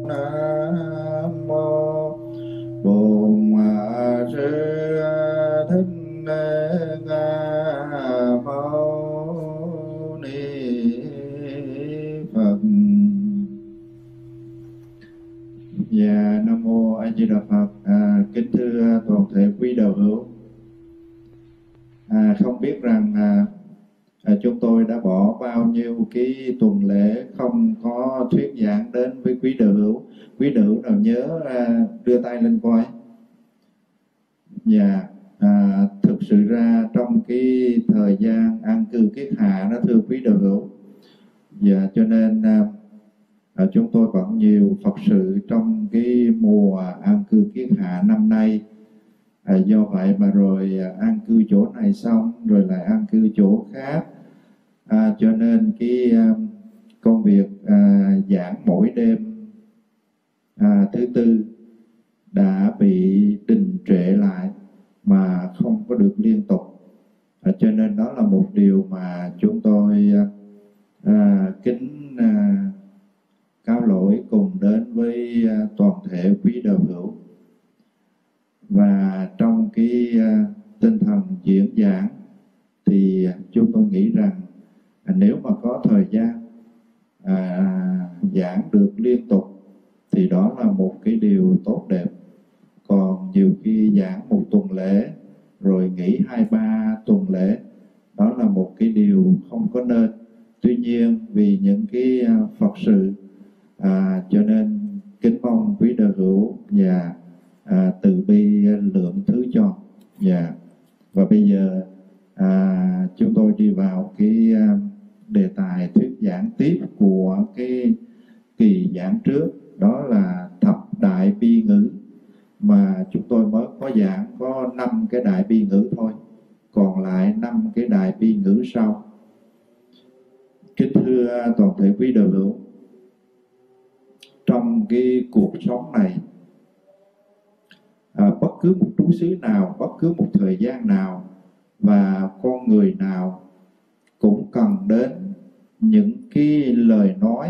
Nam mô Bổn Sư Thích Ca Mâu Ni Phật. Dạ, Nam mô A Di Đà Phật. Kính thưa toàn thể quý đạo hữu, không biết rằng chúng tôi đã bỏ bao nhiêu cái tuần lễ không có thuyết giảng đến với quý đạo hữu. Quý đạo hữu nào nhớ đưa tay lên coi. Dạ, thực sự ra trong cái thời gian an cư kiết hạ đó, thưa quý đạo hữu, dạ, cho nên chúng tôi vẫn nhiều Phật sự trong cái mùa an cư kiết hạ năm nay. Do vậy mà rồi an cư chỗ này xong rồi lại an cư chỗ khác, cho nên cái công việc giảng mỗi đêm thứ tư đã bị đình trệ lại mà không có được liên tục. Cho nên đó là một điều mà chúng tôi kính cáo lỗi cùng đến với toàn thể quý đạo hữu. Và trong cái tinh thần diễn giảng thì chúng tôi nghĩ rằng nếu mà có thời gian giảng được liên tục thì đó là một cái điều tốt đẹp. Còn nhiều khi giảng một tuần lễ rồi nghỉ 2-3 tuần lễ, đó là một cái điều không có nên. Tuy nhiên vì những cái Phật sự cho nên kính mong quý đạo hữu và từ bi lượng thứ cho. Dạ. Và bây giờ chúng tôi đi vào cái đề tài thuyết giảng tiếp của cái kỳ giảng trước, đó là thập đại bi ngữ, mà chúng tôi mới có giảng có 5 cái đại bi ngữ thôi, còn lại 5 cái đại bi ngữ sau. Kính thưa toàn thể quý đạo hữu, trong cái cuộc sống này, bất cứ một trú xứ nào, bất cứ một thời gian nào và con người nào cũng cần đến những cái lời nói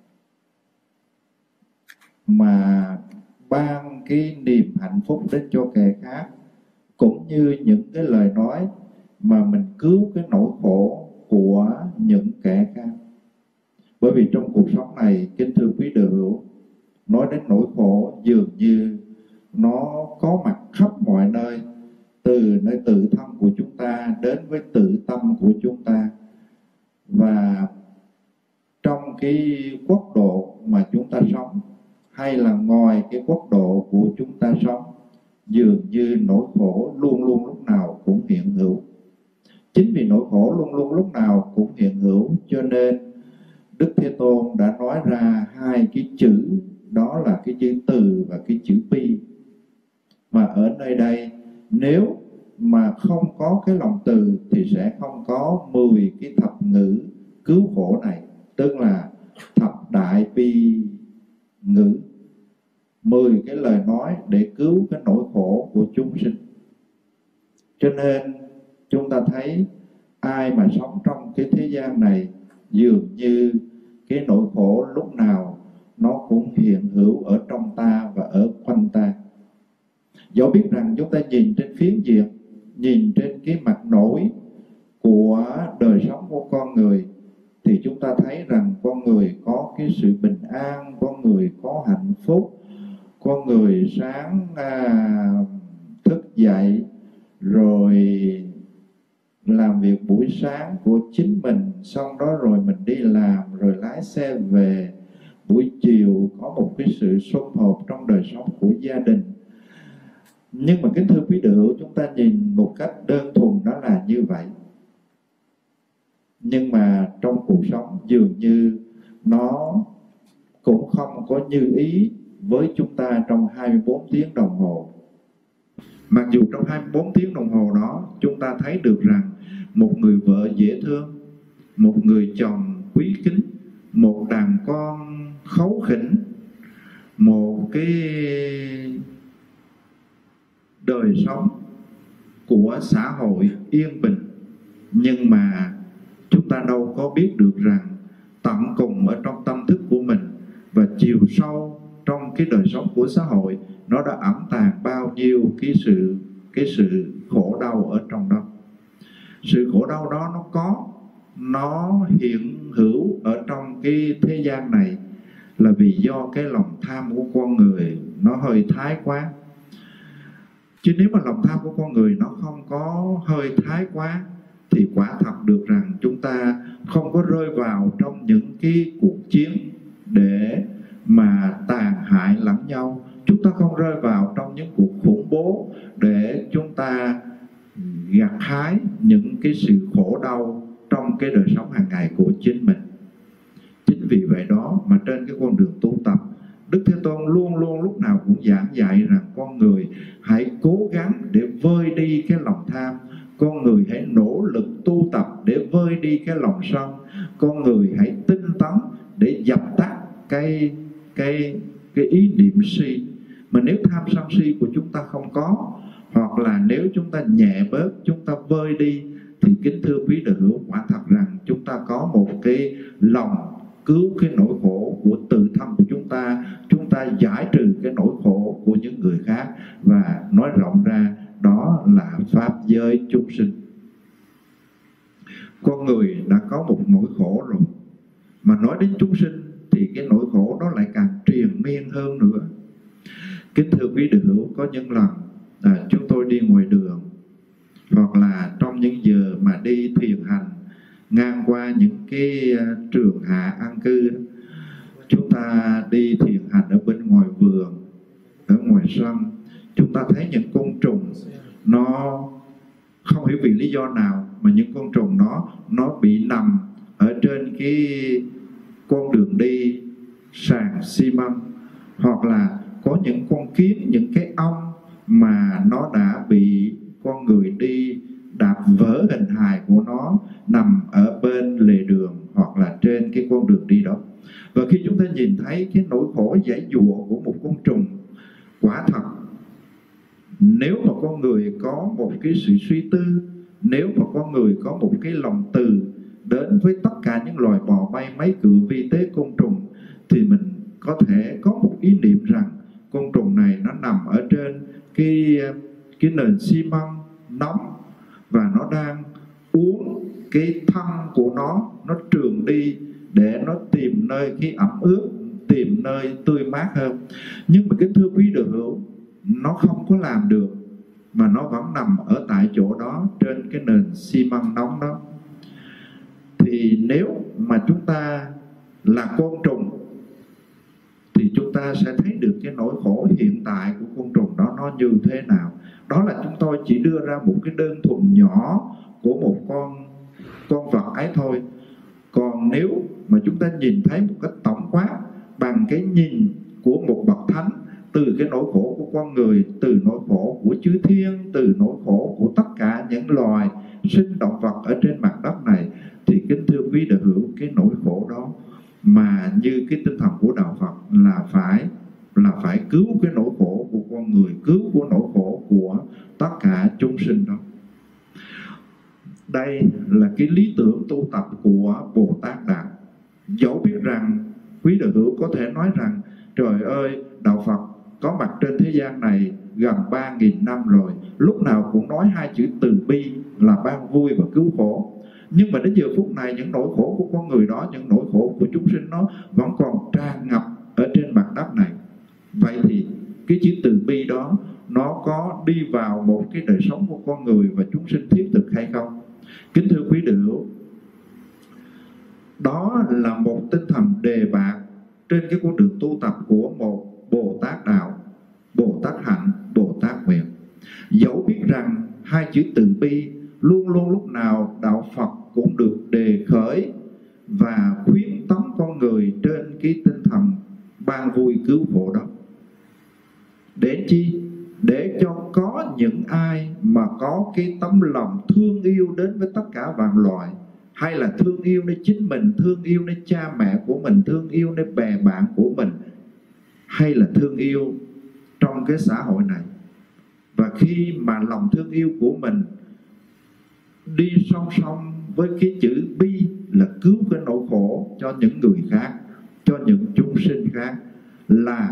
mà ban cái niềm hạnh phúc đến cho kẻ khác, cũng như những cái lời nói mà mình cứu cái nỗi khổ của những kẻ khác. Bởi vì trong cuộc sống này, kính thưa quý đạo hữu, nói đến nỗi khổ dường như nó có mặt khắp mọi nơi, từ nơi tự thân của chúng ta đến với tự tâm của chúng ta. Và trong cái quốc độ mà chúng ta sống, hay là ngoài cái quốc độ của chúng ta sống, dường như nỗi khổ luôn luôn lúc nào cũng hiện hữu. Chính vì nỗi khổ luôn luôn lúc nào cũng hiện hữu, cho nên Đức Thế Tôn đã nói ra 2 cái chữ, đó là cái chữ từ và cái chữ bi. Mà ở nơi đây, nếu mà không có cái lòng từ thì sẽ không có 10 cái thập ngữ cứu khổ này, tức là thập đại bi ngữ, 10 cái lời nói để cứu cái nỗi khổ của chúng sinh. Cho nên chúng ta thấy ai mà sống trong cái thế gian này, dường như cái nỗi khổ lúc nào nó cũng hiện hữu ở trong ta và ở quanh ta. Dẫu biết rằng chúng ta nhìn trên phiến diện, nhìn trên cái mặt nổi của đời sống của con người, thì chúng ta thấy rằng con người có cái sự bình an, con người có hạnh phúc, con người sáng thức dậy rồi làm việc buổi sáng của chính mình, xong đó rồi mình đi làm rồi lái xe về, buổi chiều có một cái sự sum họp trong đời sống của gia đình. Nhưng mà kính thưa quý đạo hữu, chúng ta nhìn một cách đơn thuần đó là như vậy. Nhưng mà trong cuộc sống dường như nó cũng không có như ý với chúng ta trong 24 tiếng đồng hồ. Mặc dù trong 24 tiếng đồng hồ đó chúng ta thấy được rằng một người vợ dễ thương, một người chồng quý kính, một đàn con kháu khỉnh, một cái đời sống của xã hội yên bình. Nhưng mà chúng ta đâu có biết được rằng tận cùng ở trong tâm thức của mình và chiều sâu trong cái đời sống của xã hội, nó đã ẩn tàng bao nhiêu cái sự khổ đau ở trong đó. Sự khổ đau đó nó hiện hữu ở trong cái thế gian này là vì do cái lòng tham của con người nó hơi thái quá. Chứ nếu mà lòng tham của con người nó không có hơi thái quá thì quả thật được rằng chúng ta không có rơi vào trong những cái cuộc chiến để mà tàn hại lẫn nhau. Chúng ta không rơi vào trong những cuộc khủng bố để chúng ta gặt hái những cái sự khổ đau trong cái đời sống hàng ngày của chính mình. Chính vì vậy đó mà trên cái con đường tu tập, Đức Thế Tôn luôn luôn lúc nào cũng giảng dạy rằng con người hãy cố gắng để vơi đi cái lòng tham, con người hãy nỗ lực tu tập để vơi đi cái lòng sân, con người hãy tinh tấn để dập tắt cái ý niệm si. Mà nếu tham sân si của chúng ta không có, hoặc là nếu chúng ta nhẹ bớt, chúng ta vơi đi, thì kính thưa quý đệ hữu, quả thật rằng chúng ta có một cái lòng cứu cái nỗi khổ của tự thân của chúng ta giải trừ cái nỗi khổ của những người khác, và nói rộng ra đó là pháp giới chúng sinh. Con người đã có một nỗi khổ rồi, mà nói đến chúng sinh thì cái nỗi khổ đó lại càng triền miên hơn nữa. Kính thưa quý đệ hữu, có những lần chúng tôi đi ngoài đường, hoặc là trong những giờ mà đi thiền hành ngang qua những cái trường hạ an cư đó, chúng ta đi thiền hành ở bên ngoài vườn, ở ngoài sân, chúng ta thấy những côn trùng nó không hiểu vì lý do nào mà những con trùng nó bị nằm ở trên cái con đường đi sàn xi măng, hoặc là có những con kiến, những cái ong mà nó đã bị con người đi đạp vỡ hình hài của nó nằm ở bên lề đường hoặc là trên cái con đường đi đó. Và khi chúng ta nhìn thấy cái nỗi khổ giãy giụa của một con trùng, quả thật nếu mà con người có một cái sự suy tư, nếu mà con người có một cái lòng từ đến với tất cả những loài bò bay, máy cự, vi tế, côn trùng, thì mình có thể có một ý niệm rằng con trùng này nó nằm ở trên cái nền xi măng nóng, và nó đang uống cái thân của nó trườn đi để nó tìm nơi cái ẩm ướt, tìm nơi tươi mát hơn. Nhưng mà kính thưa quý đệ hữu, nó không có làm được, mà nó vẫn nằm ở tại chỗ đó trên cái nền xi măng nóng đó. Thì nếu mà chúng ta là côn trùng thì chúng ta sẽ thấy được cái nỗi khổ hiện tại của côn trùng đó nó như thế nào. Đó là chúng tôi chỉ đưa ra một cái đơn thuần nhỏ của một con vật ấy thôi. Còn nếu mà chúng ta nhìn thấy một cái tổng quát bằng cái nhìn của một bậc thánh, từ cái nỗi khổ của con người, từ nỗi khổ của chư thiên, từ nỗi khổ của tất cả những loài sinh động vật ở trên mặt đất này, thì kính thưa quý đệ hữu, cái nỗi khổ đó mà như cái tinh thần của đạo Phật là phải cứu cái nỗi khổ của con người, cứu của nỗi khổ của tất cả chúng sinh đó. Đây là cái lý tưởng tu tập của Bồ Tát Đạt. Dẫu biết rằng quý đệ hữu có thể nói rằng trời ơi, đạo Phật có mặt trên thế gian này gần 3.000 năm rồi, lúc nào cũng nói hai chữ từ bi là ban vui và cứu khổ. Nhưng mà đến giờ phút này, những nỗi khổ của con người đó, những nỗi khổ của chúng sinh nó vẫn còn tràn ngập ở trên mặt đất này. Vậy thì cái chữ từ bi đó nó có đi vào một cái đời sống của con người và chúng sinh thiết thực hay không? Kính thưa quý đệ hữu, đó là một tinh thần đề bạt trên cái con đường tu tập của một Bồ Tát đạo, Bồ Tát hạnh, Bồ Tát nguyện. Dẫu biết rằng hai chữ từ bi luôn luôn lúc nào đạo Phật cũng được đề khởi và khuyến tấn con người trên cái tinh thần ban vui cứu khổ đó. Để chi? Để cho có những ai mà có cái tấm lòng thương yêu đến với tất cả vạn loài, hay là thương yêu nơi chính mình, thương yêu nơi cha mẹ của mình, thương yêu nơi bè bạn của mình, hay là thương yêu trong cái xã hội này. Và khi mà lòng thương yêu của mình đi song song với cái chữ bi là cứu cái nỗi khổ cho những người khác, cho những chúng sinh khác, là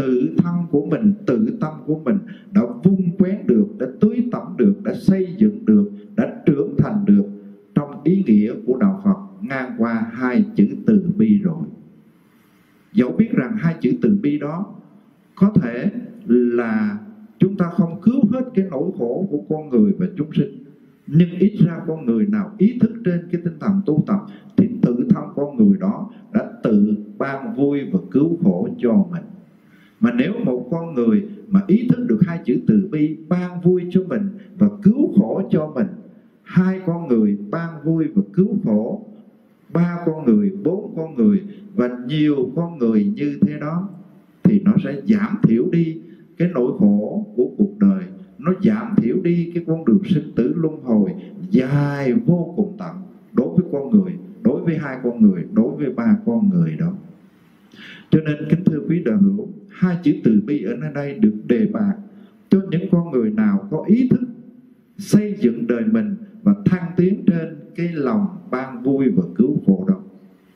tự thân của mình, tự tâm của mình đã vun quén được, đã tưới tẩm được, đã xây dựng được, đã trưởng thành được trong ý nghĩa của đạo Phật ngang qua hai chữ từ bi rồi. Dẫu biết rằng hai chữ từ bi đó có thể là chúng ta không cứu hết cái nỗi khổ của con người và chúng sinh, nhưng ít ra con người nào ý thức trên cái tinh thần tu tập thì tự thân con người đó đã tự ban vui và cứu khổ cho mình. Mà nếu một con người mà ý thức được hai chữ từ bi, ban vui cho mình và cứu khổ cho mình, hai con người ban vui và cứu khổ, ba con người, bốn con người và nhiều con người như thế đó, thì nó sẽ giảm thiểu đi cái nỗi khổ của cuộc đời, nó giảm thiểu đi cái con đường sinh tử luân hồi dài vô cùng tận đối với con người, đối với hai con người, đối với ba con người đó. Cho nên kính thưa quý đạo hữu, hai chữ từ bi ở nơi đây được đề bạt cho những con người nào có ý thức xây dựng đời mình và thăng tiến trên cái lòng ban vui và cứu khổ đó.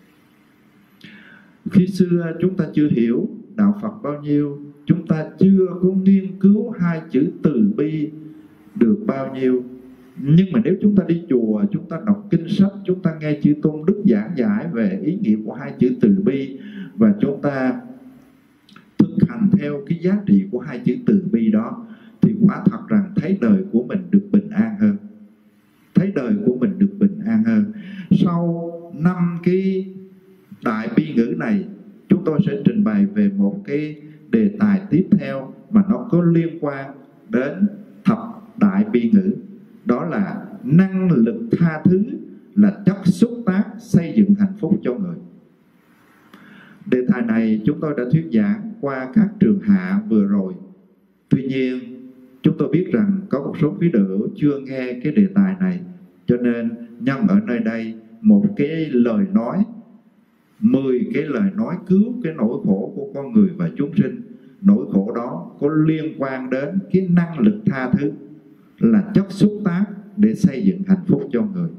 Khi xưa chúng ta chưa hiểu đạo Phật bao nhiêu, chúng ta chưa có nghiên cứu hai chữ từ bi được bao nhiêu. Nhưng mà nếu chúng ta đi chùa, chúng ta đọc kinh sách, chúng ta nghe chư tôn đức giảng giải về ý nghĩa của hai chữ từ bi, và chúng ta thực hành theo cái giá trị của hai chữ từ bi đó, thì quả thật rằng thấy đời của mình được bình an hơn. Thấy đời của mình được bình an hơn. Sau 5 cái đại bi ngữ này, chúng tôi sẽ trình bày về một cái đề tài tiếp theo mà nó có liên quan đến thập đại bi ngữ. Đó là năng lực tha thứ là chất xúc tác xây dựng hạnh phúc cho người. Đề tài này chúng tôi đã thuyết giảng qua các trường hạ vừa rồi. Tuy nhiên, chúng tôi biết rằng có một số quý đạo hữu chưa nghe cái đề tài này, cho nên nhân ở nơi đây một cái lời nói, 10 cái lời nói cứu cái nỗi khổ của con người và chúng sinh. Nỗi khổ đó có liên quan đến cái năng lực tha thứ là chất xúc tác để xây dựng hạnh phúc cho người.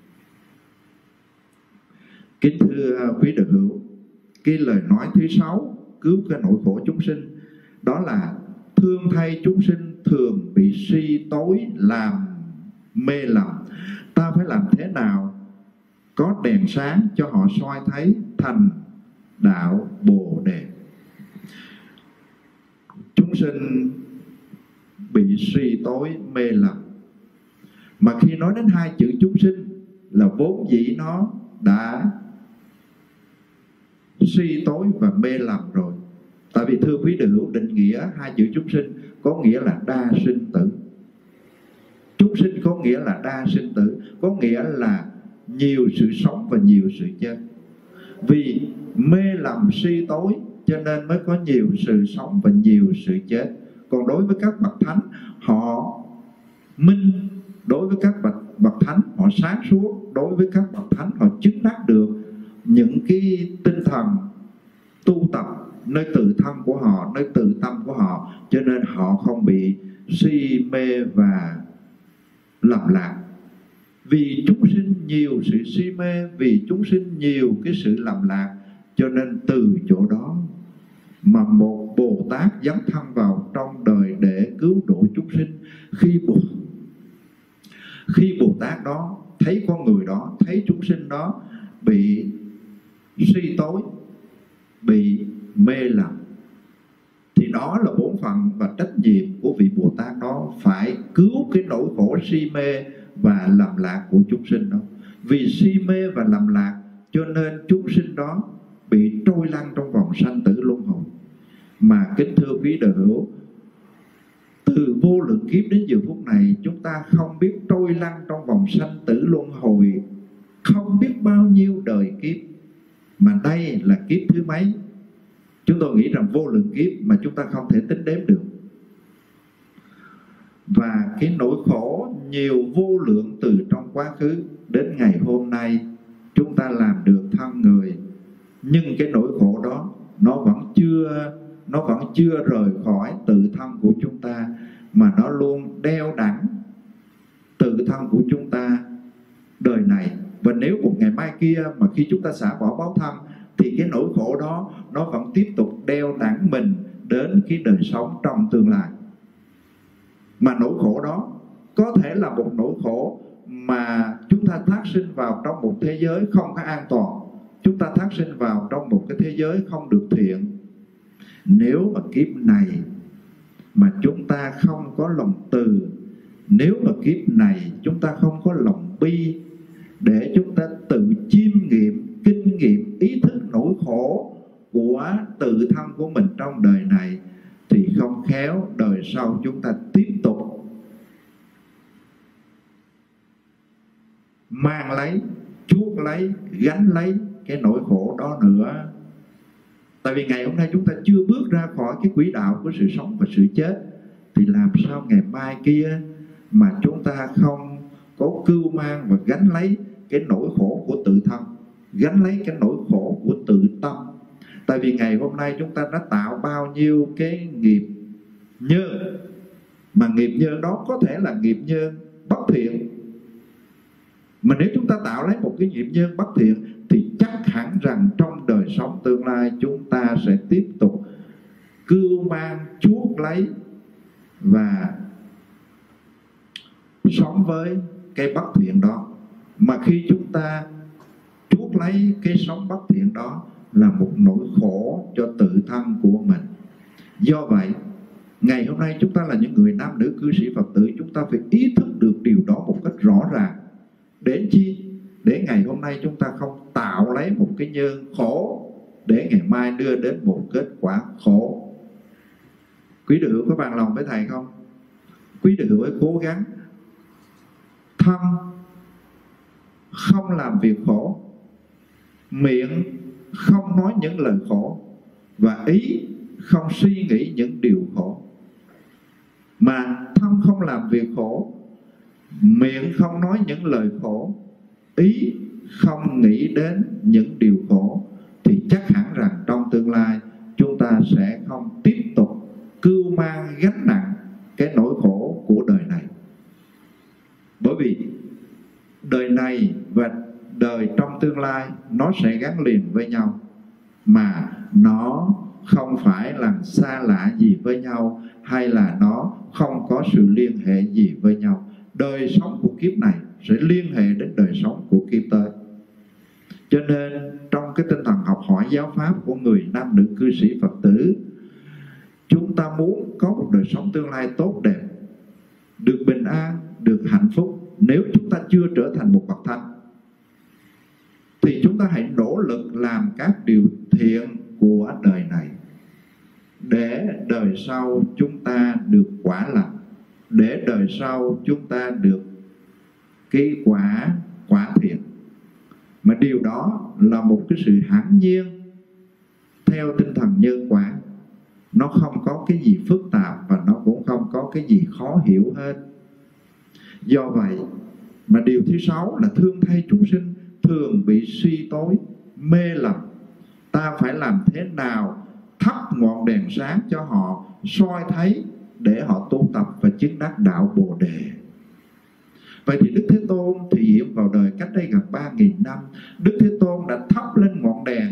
Kính thưa quý đạo hữu, cái lời nói thứ 6 cứu cái nỗi khổ chúng sinh đó là thương thay chúng sinh thường bị si tối làm mê lầm. Ta phải làm thế nào có đèn sáng cho họ soi thấy thành đạo Bồ Đề. Chúng sinh bị suy tối mê lầm. Mà khi nói đến hai chữ chúng sinh là vốn dĩ nó đã suy tối và mê lầm rồi. Tại vì thưa quý đạo hữu, định nghĩa hai chữ chúng sinh có nghĩa là đa sinh tử. Chúng sinh có nghĩa là đa sinh tử, có nghĩa là nhiều sự sống và nhiều sự chết. Vì mê lầm suy tối cho nên mới có nhiều sự sống và nhiều sự chết. Còn đối với các bậc thánh, họ minh. Đối với các bậc thánh, họ sáng suốt. Đối với các bậc thánh, họ chứng đắc được những cái tinh thần tu tập nơi tự thân của họ, nơi tự tâm của họ, cho nên họ không bị si mê và lầm lạc. Vì chúng sinh nhiều sự si mê, vì chúng sinh nhiều cái sự lầm lạc, cho nên từ chỗ đó mà một Bồ Tát dấn thân vào trong đời để cứu độ chúng sinh. Khi Bồ Tát đó thấy con người đó, thấy chúng sinh đó bị suy tối, bị mê lầm, thì đó là bổn phận và trách nhiệm của vị Bồ Tát đó, phải cứu cái nỗi khổ si mê và lầm lạc của chúng sinh đó. Vì si mê và lầm lạc cho nên chúng sinh đó bị trôi lăn trong vòng sanh tử luân hồi. Mà kính thưa quý đạo hữu, từ vô lượng kiếp đến giờ phút này, chúng ta không biết trôi lăn trong vòng sanh tử luân hồi không biết bao nhiêu đời kiếp, mà đây là kiếp thứ mấy. Chúng tôi nghĩ rằng vô lượng kiếp mà chúng ta không thể tính đếm được. Và cái nỗi khổ nhiều vô lượng từ trong quá khứ đến ngày hôm nay chúng ta làm được thân người, nhưng cái nỗi khổ đó nó vẫn chưa rời khỏi tự thân của chúng ta, mà nó luôn đeo đẳng tự thân của chúng ta đời này. Và nếu một ngày mai kia mà khi chúng ta xả bỏ báo thân, thì cái nỗi khổ đó nó vẫn tiếp tục đeo đẳng mình, đến cái đời sống trong tương lai. Mà nỗi khổ đó có thể là một nỗi khổ mà chúng ta thác sinh vào trong một thế giới không có an toàn. Chúng ta thác sinh vào trong một cái thế giới không được thiện. Nếu mà kiếp này mà chúng ta không có lòng từ, nếu mà kiếp này chúng ta không có lòng bi để chúng ta tự chiêm nghiệm, kinh nghiệm, ý thức nỗi khổ của tự thân của mình trong đời này, thì không khéo đời sau chúng ta tiếp tục mang lấy, chuốc lấy, gánh lấy cái nỗi khổ đó nữa. Tại vì ngày hôm nay chúng ta chưa bước ra khỏi cái quỹ đạo của sự sống và sự chết, thì làm sao ngày mai kia mà chúng ta không có cưu mang và gánh lấy cái nỗi khổ của tự thân, gánh lấy cái nỗi khổ của tự tâm. Tại vì ngày hôm nay chúng ta đã tạo bao nhiêu cái nghiệp nhân, mà nghiệp nhân đó có thể là nghiệp nhân bất thiện. Mà nếu chúng ta tạo lấy một cái nghiệp nhân bất thiện thì chắc hẳn rằng trong đời sống tương lai chúng ta sẽ tiếp tục cưu mang, chuốc lấy và sống với cái bất thiện đó. Mà khi chúng ta chuốc lấy cái sống bất thiện đó là một nỗi khổ cho tự thân của mình. Do vậy, ngày hôm nay chúng ta là những người nam nữ cư sĩ Phật tử, chúng ta phải ý thức được điều đó một cách rõ ràng. Để chi? Để ngày hôm nay chúng ta không tạo lấy một cái nhân khổ để ngày mai đưa đến một kết quả khổ. Quý đệ hữu có bằng lòng với thầy không? Quý đệ hữu hãy cố gắng thân không làm việc khổ, miệng không nói những lời khổ, và ý không suy nghĩ những điều khổ. Mà thân không làm việc khổ, miệng không nói những lời khổ, ý không nghĩ đến những điều khổ, thì chắc hẳn rằng trong tương lai chúng ta sẽ không tiếp tục cưu mang gánh nặng cái nỗi khổ của đời này. Bởi vì đời này và đời trong tương lai nó sẽ gắn liền với nhau, mà nó không phải là xa lạ gì với nhau, hay là nó không có sự liên hệ gì với nhau. Đời sống của kiếp này sẽ liên hệ đến đời sống của kiếp tới. Cho nên trong cái tinh thần học hỏi giáo pháp của người nam nữ cư sĩ Phật tử, chúng ta muốn có một đời sống tương lai tốt đẹp, được bình an, được hạnh phúc. Nếu chúng ta chưa trở thành một bậc thánh thì chúng ta hãy nỗ lực làm các điều thiện của đời này, để đời sau chúng ta được quả lành, để đời sau chúng ta được cái quả thiện. Mà điều đó là một cái sự hẳn nhiên theo tinh thần nhân quả. Nó không có cái gì phức tạp và nó cũng không có cái gì khó hiểu hết. Do vậy mà điều thứ 6 là thương thay chúng sinh thường bị suy tối, mê lầm. Ta phải làm thế nào thắp ngọn đèn sáng cho họ soi thấy, để họ tu tập và chứng đắc đạo Bồ Đề. Vậy thì Đức Thế Tôn thị hiện vào đời cách đây gần 3.000 năm. Đức Thế Tôn đã thắp lên ngọn đèn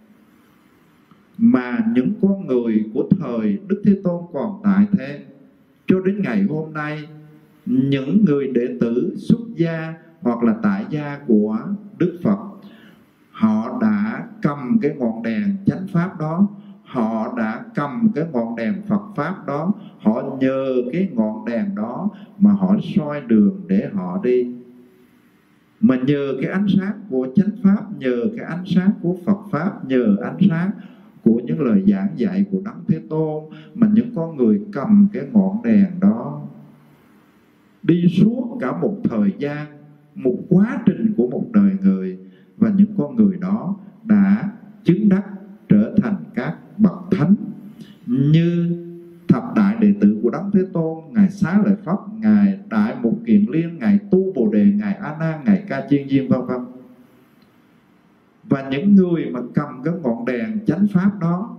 mà những con người của thời Đức Thế Tôn còn tại thế. Cho đến ngày hôm nay, những người đệ tử xuất gia hoặc là tại gia của Đức Phật, họ đã cầm cái ngọn đèn chánh pháp đó, họ đã cầm cái ngọn đèn Phật pháp đó, họ nhờ cái ngọn đèn đó mà họ soi đường để họ đi. Mà nhờ cái ánh sáng của chánh pháp, nhờ cái ánh sáng của Phật pháp, nhờ ánh sáng của những lời giảng dạy của Đấng Thế Tôn, mà những con người cầm cái ngọn đèn đó đi suốt cả một thời gian, một quá trình của một đời người, và những con người đó đã chứng đắc trở thành các bậc thánh như thập đại đệ tử của Đấng Thế Tôn, ngài Xá Lợi Phất, ngài Đại Mục Kiền Liên, ngài Tu Bồ Đề, ngài A Nan, ngài Ca Chiên Diêm, vân vân. Và những người mà cầm cái ngọn đèn chánh pháp đó,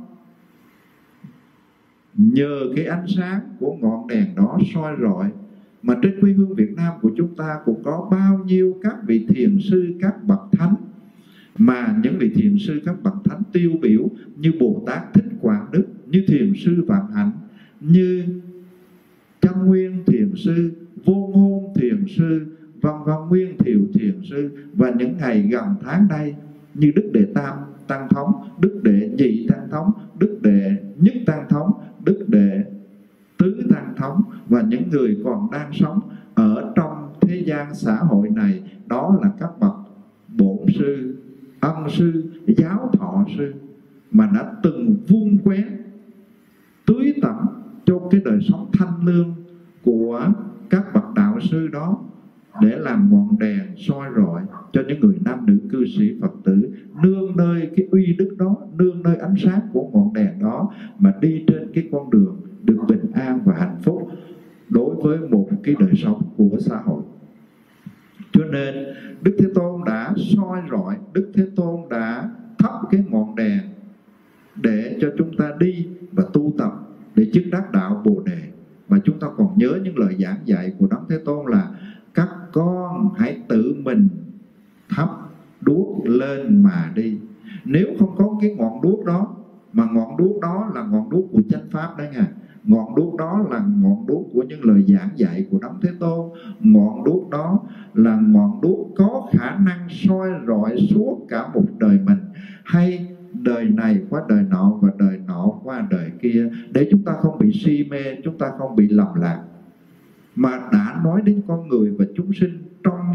nhờ cái ánh sáng của ngọn đèn đó soi rọi. Mà trên quê hương Việt Nam của chúng ta cũng có bao nhiêu các vị thiền sư, các bậc thánh, mà những vị thiền sư, các bậc thánh tiêu biểu như Bồ Tát Thích Quảng Đức, như Thiền sư Vạn Hạnh, như Chân Nguyên Thiền sư, Vô Ngôn Thiền sư, Văn Văn Nguyên Thiệu Thiền sư, và những ngày gần tháng đây như Đức Đệ Tam Tăng Thống, Đức Đệ Nhị Tăng Thống, Đức Đệ Nhất Tăng Thống, Đức Đệ Tứ Tăng Thống, và những người còn đang sống ở trong thế gian xã hội này, đó là các bậc bổn sư, ân sư, giáo thọ sư mà đã từng vun quét tưới tẩm cho cái đời sống thanh lương của các bậc đạo sư đó, để làm ngọn đèn soi rọi cho những người nam nữ cư sĩ Phật tử nương nơi cái uy đức đó, nương nơi ánh sáng của ngọn đèn đó mà đi trên cái con đường được bình an và hạnh phúc đối với một cái đời sống của xã hội. Cho nên Đức Thế Tôn đã soi rọi, Đức Thế Tôn đã thắp cái ngọn đèn để cho chúng ta đi và tu tập để chứng đắc đạo Bồ Đề. Và chúng ta còn nhớ những lời giảng dạy của Đấng Thế Tôn là các con hãy tự mình thắp đuốc lên mà đi. Nếu không có cái ngọn đuốc đó, mà ngọn đuốc đó là ngọn đuốc của chánh pháp đấy nha, ngọn đuốc đó là ngọn đuốc của những lời giảng dạy của Đấng Thế Tôn, ngọn đuốc đó là ngọn đuốc có khả năng soi rọi suốt cả một đời mình, hay đời này qua đời nọ và đời nọ qua đời kia, để chúng ta không bị si mê, chúng ta không bị lầm lạc. Mà đã nói đến con người và chúng sinh trong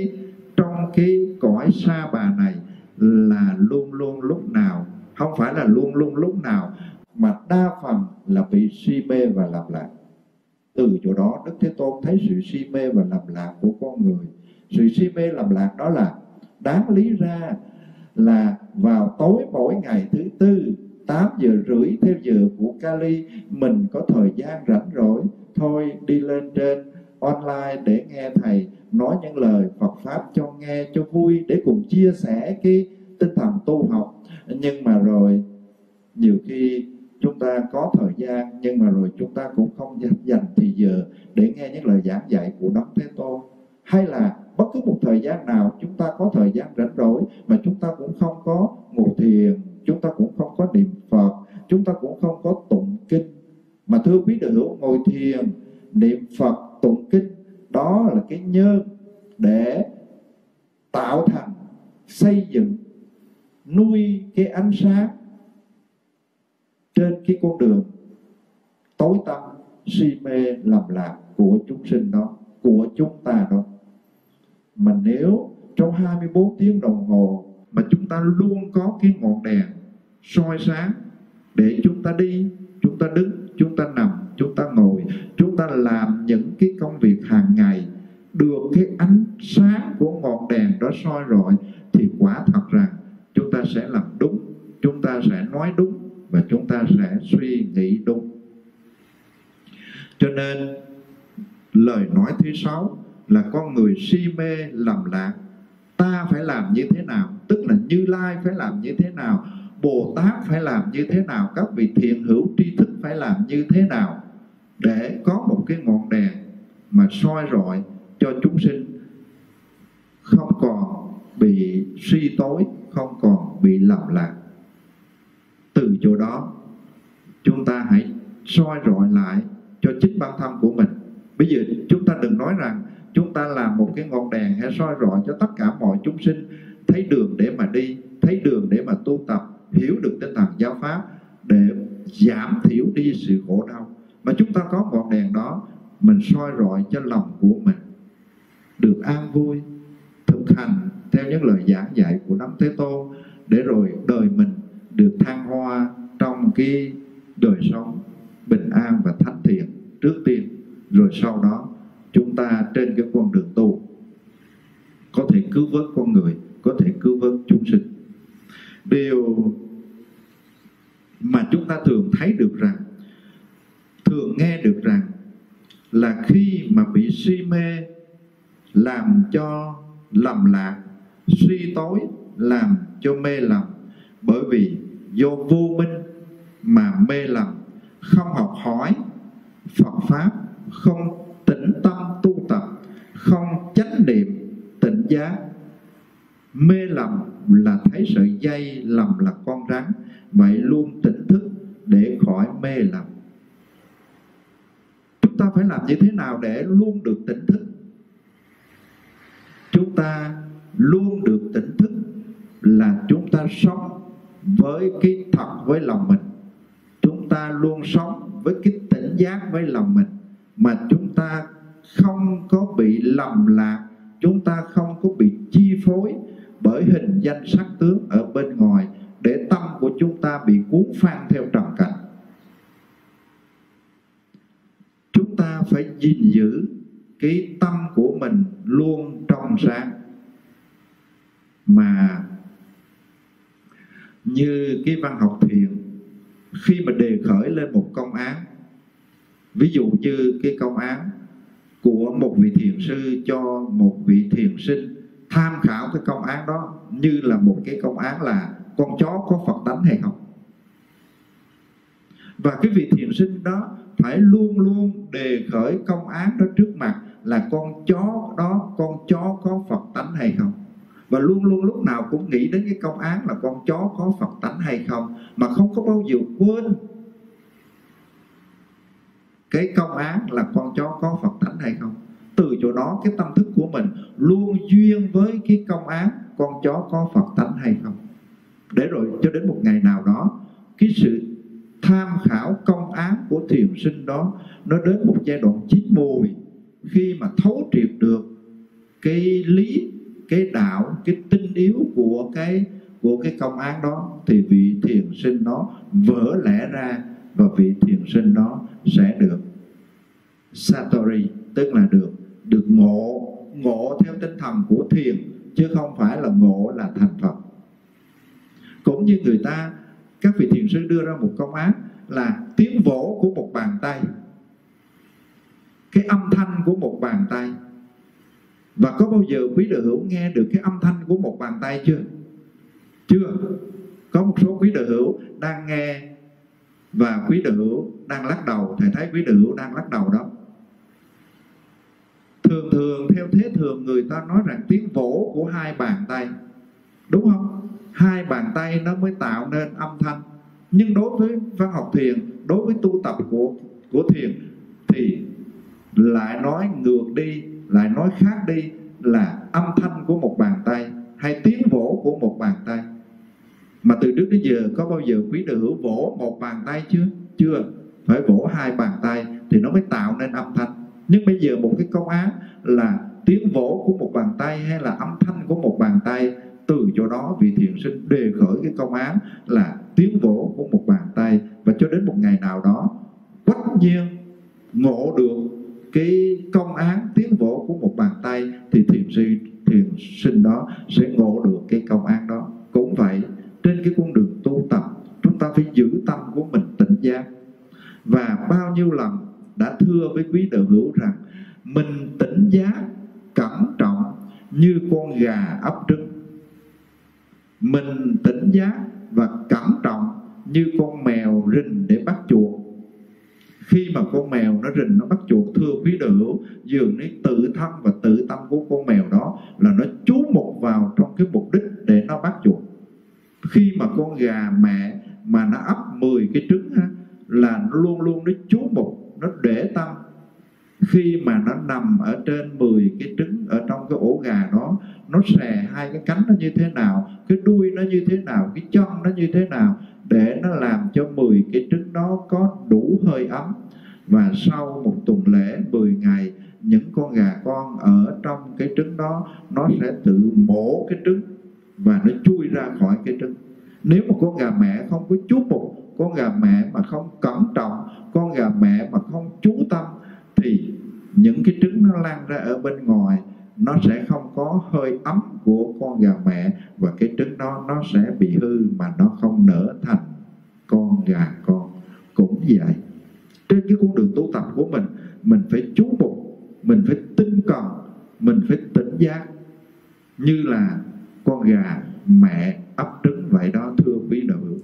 cái cõi sa bà này là luôn luôn lúc nào, không phải là luôn luôn lúc nào, mà đa phần là bị si mê và lầm lạc. Từ chỗ đó Đức Thế Tôn thấy sự si mê và lầm lạc của con người. Sự si mê lầm lạc đó là đáng lý ra là vào tối mỗi ngày thứ tư 8:30 theo giờ của Cali, mình có thời gian rảnh rỗi thôi đi lên trên online để nghe thầy nói những lời Phật pháp cho nghe cho vui, để cùng chia sẻ cái tinh thần tu học. Nhưng mà rồi nhiều khi chúng ta có thời gian, nhưng mà rồi chúng ta cũng không dành thì giờ để nghe những lời giảng dạy của Đấng Thế Tôn. Hay là bất cứ một thời gian nào chúng ta có thời gian rảnh rỗi mà chúng ta cũng không có ngồi thiền, chúng ta cũng không có niệm Phật, chúng ta cũng không có tụng kinh. Mà thưa quý đệ hữu, ngồi thiền, niệm Phật, tụng kinh, đó là cái nhơn để tạo thành, xây dựng, nuôi cái ánh sáng trên cái con đường tối tăm, si mê, lầm lạc của chúng sinh đó, của chúng ta đó. Mà nếu trong 24 tiếng đồng hồ mà chúng ta luôn có cái ngọn đèn soi sáng để chúng ta đi, chúng ta đứng, chúng ta nằm, chúng ta ngồi, chúng ta làm những cái công việc hàng ngày, được cái ánh sáng của ngọn đèn đó soi rọi, thì quả thật rằng chúng ta sẽ làm đúng, chúng ta sẽ nói đúng, và chúng ta sẽ suy nghĩ đúng. Cho nên lời nói thứ 6 là con người si mê lầm lạc. Ta phải làm như thế nào? Tức là Như Lai phải làm như thế nào? Bồ Tát phải làm như thế nào? Các vị thiện hữu tri thức phải làm như thế nào? Để có một cái ngọn đèn mà soi rọi cho chúng sinh không còn bị suy tối, không còn bị lầm lạc. Từ chỗ đó chúng ta hãy soi rọi lại cho chính bản thân của mình. Bây giờ chúng ta đừng nói rằng chúng ta làm một cái ngọn đèn hay soi rọi cho tất cả mọi chúng sinh thấy đường để mà đi, thấy đường để mà tu tập, hiểu được tinh thần giáo pháp để giảm thiểu đi sự khổ đau. Mà chúng ta có ngọn đèn đó, mình soi rọi cho lòng của mình được an vui, thực hành theo những lời giảng dạy của Đấng Thế Tôn, để rồi đời mình được thăng hoa trong cái đời sống bình an và thánh thiện trước tiên. Rồi sau đó chúng ta trên cái con đường tu có thể cứu vớt con người, có thể cứu vớt chúng sinh. Điều mà chúng ta thường thấy được rằng, thường nghe được rằng là khi mà bị si mê làm cho lầm lạc, suy tối làm cho mê lầm, bởi vì do vô minh mà mê lầm, không học hỏi Phật pháp, không tĩnh tâm tu tập, không chánh niệm tỉnh giác. Mê lầm là thấy sợi dây lầm là con rắn, vậy luôn tỉnh thức để khỏi mê lầm. Chúng ta phải làm như thế nào để luôn được tỉnh thức? Chúng ta luôn được tỉnh thức là chúng ta sống với cái thật với lòng mình. Chúng ta luôn sống với cái tỉnh giác với lòng mình, mà chúng ta không có bị lầm lạc, chúng ta không có bị chi phối bởi hình danh sắc tướng ở bên ngoài, để tâm của chúng ta bị cuốn phang theo trần cảnh. Chúng ta phải gìn giữ cái tâm của mình luôn trong sáng. Mà như cái văn học thiền, khi mà đề khởi lên một công án, ví dụ như cái công án của một vị thiền sư cho một vị thiền sinh tham khảo cái công án đó như là một cái công án là con chó có Phật tánh hay không. Và cái vị thiền sinh đó phải luôn luôn đề khởi công án đó trước mặt là con chó đó, con chó có Phật tánh hay không. Và luôn luôn lúc nào cũng nghĩ đến cái công án là con chó có Phật tánh hay không, mà không có bao giờ quên cái công án là con chó có Phật tánh hay không. Từ chỗ đó cái tâm thức của mình luôn duyên với cái công án con chó có Phật tánh hay không. Để rồi cho đến một ngày nào đó, cái sự tham khảo công án của thiền sinh đó nó đến một giai đoạn chín mùi, khi mà thấu triệt được cái lý, cái đạo, cái tinh yếu của cái công án đó, thì vị thiền sinh đó vỡ lẽ ra, và vị thiền sinh đó sẽ được satori, tức là được ngộ theo tinh thần của thiền, chứ không phải là ngộ là thành Phật. Cũng như các vị thiền sư đưa ra một công án là tiếng vỗ của một bàn tay, cái âm thanh của một bàn tay. Và có bao giờ quý đệ hữu nghe được cái âm thanh của một bàn tay chưa? Chưa. Có một số quý đệ hữu đang nghe và quý đệ hữu đang lắc đầu. Thầy thấy quý đệ hữu đang lắc đầu đó. Thường theo thế thường người ta nói rằng tiếng vỗ của hai bàn tay, đúng không? Hai bàn tay nó mới tạo nên âm thanh. Nhưng đối với văn học thiền, đối với tu tập của thiền thì lại nói ngược đi, lại nói khác đi, là âm thanh của một bàn tay hay tiếng vỗ của một bàn tay. Mà từ trước đến giờ có bao giờ quý đệ hữu vỗ một bàn tay chưa? Chưa. Phải vỗ hai bàn tay thì nó mới tạo nên âm thanh. Nhưng bây giờ một cái công án là tiếng vỗ của một bàn tay hay là âm thanh của một bàn tay, từ chỗ đó vị thiền sinh đề khởi cái công án là tiếng vỗ của một bàn tay. Và cho đến một ngày nào đó quách nhiên ngộ được cái công án tiếng vỗ của một bàn tay, thì thiền sinh đó sẽ ngộ được cái công án đó. Cũng vậy, trên cái con đường tu tập, chúng ta phải giữ tâm của mình tỉnh giác. Và bao nhiêu lần đã thưa với quý đệ hữu rằng mình tỉnh giác cẩn trọng như con gà ấp trứng, mình tỉnh giác và cẩn trọng như con mèo rình để bắt chuột. Khi mà con mèo nó rình nó bắt chuột, thưa quý đệ hữu, dường như tự thân và tự tâm của con mèo đó là nó chú mục vào trong cái mục đích để nó bắt chuột. Khi mà con gà mẹ mà nó ấp 10 cái trứng ha, là nó luôn luôn nó chú mục, nó để tâm. Khi mà nó nằm ở trên 10 cái trứng ở trong cái ổ gà đó, nó xè hai cái cánh nó như thế nào, cái đuôi nó như thế nào, cái chân nó như thế nào, để nó làm cho 10 cái trứng đó có đủ hơi ấm. Và sau một tuần lễ 10 ngày, những con gà con ở trong cái trứng đó nó sẽ tự mổ cái trứng và nó chui ra khỏi cái trứng. Nếu mà con gà mẹ không có chú mục, con gà mẹ mà không cẩn trọng, con gà mẹ mà không chú tâm, thì những cái trứng nó lan ra ở bên ngoài, nó sẽ không có hơi ấm của con gà mẹ, và cái trứng đó nó sẽ bị hư mà nó không nở thành con gà con. Cũng vậy, trên cái con đường tu tập của mình phải chú mục, mình phải tinh cần, mình phải tỉnh giác như là con gà mẹ ấp trứng vậy đó, thưa quý đệ hữu.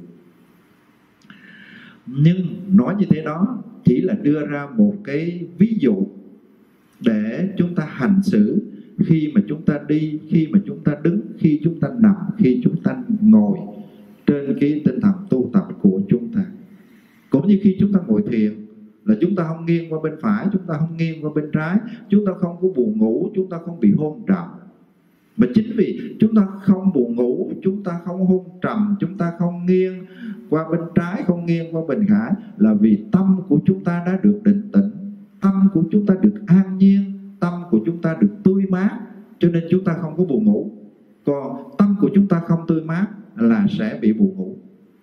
Nhưng nói như thế đó chỉ là đưa ra một cái ví dụ để chúng ta hành xử khi mà chúng ta đi, khi mà chúng ta đứng, khi chúng ta nằm, khi chúng ta ngồi, trên cái tinh thần tu tập của chúng ta. như khi chúng ta ngồi thiền là chúng ta không nghiêng qua bên phải, chúng ta không nghiêng qua bên trái, chúng ta không có buồn ngủ, chúng ta không bị hôn trầm. Mà chính vì chúng ta không buồn ngủ, chúng ta không hôn trầm, chúng ta không nghiêng qua bên trái, không nghiêng qua bên phải, là vì tâm của chúng ta đã được định tĩnh, tâm của chúng ta được an nhiên, tâm của chúng ta được tươi mát, cho nên chúng ta không có buồn ngủ. Còn tâm của chúng ta không tươi mát là sẽ bị buồn ngủ.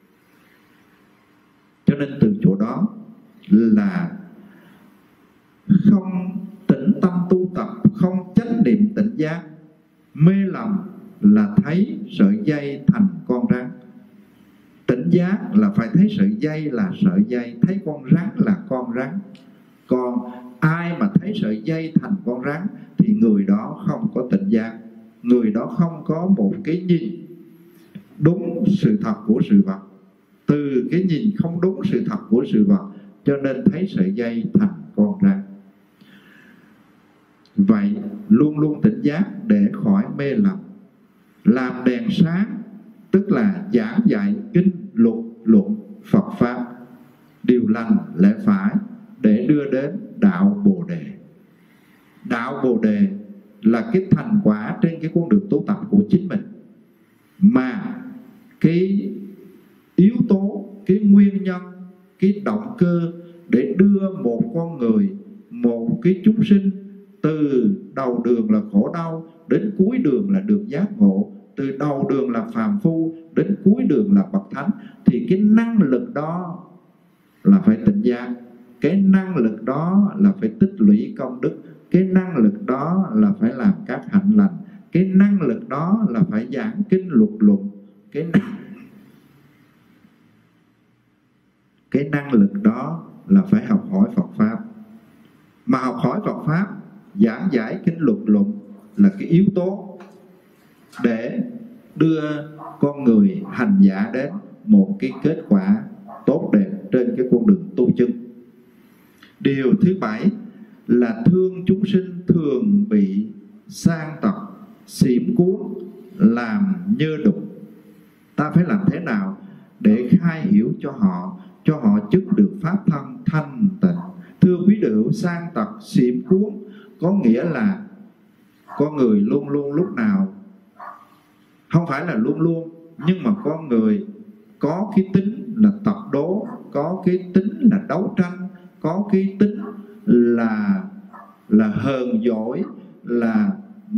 Cho nên từ chỗ đó là không tĩnh tâm tu tập, không chánh niệm tỉnh giác, mê lầm là thấy sợi dây thành con rắn. Tỉnh giác là phải thấy sợi dây là sợi dây, thấy con rắn là con rắn. Còn ai mà thấy sợi dây thành con rắn thì người đó không có tỉnh giác, người đó không có một cái nhìn đúng sự thật của sự vật. Từ cái nhìn không đúng sự thật của sự vật cho nên thấy sợi dây thành con rắn. Vậy luôn luôn tỉnh giác để khỏi mê lầm. Làm đèn sáng tức là giảng dạy kinh luật luận Phật Pháp, điều lành lẽ phải để đưa đến đạo Bồ Đề. Đạo Bồ Đề là cái thành quả trên cái con đường tu tập của chính mình. Mà cái yếu tố, cái nguyên nhân, cái động cơ để đưa một con người, một cái chúng sinh từ đầu đường là khổ đau đến cuối đường là được giác ngộ, từ đầu đường là phàm phu đến cuối đường là bậc thánh, thì cái năng lực đó là phải tỉnh giác, cái năng lực đó là phải tích lũy công đức, cái năng lực đó là phải làm các hạnh lành, cái năng lực đó là phải giảng kinh luật luận, cái năng lực đó là phải học hỏi Phật Pháp. Mà học hỏi Phật Pháp, giảng giải kinh luật luận là cái yếu tố để đưa con người hành giả đến một cái kết quả tốt đẹp trên cái con đường tu chứng. Điều thứ 7 là thương chúng sinh thường bị sang tật, xỉm cuốn, làm nhơ đục. Ta phải làm thế nào để khai hiểu cho họ chứng được pháp thân thanh tịnh. Thưa quý đệ hữu, sang tật, xỉm cuốn có nghĩa là con người luôn luôn lúc nào, không phải là luôn luôn, nhưng mà con người có cái tính là tập đố, có cái tính là đấu tranh, có cái tính là hờn dỗi, là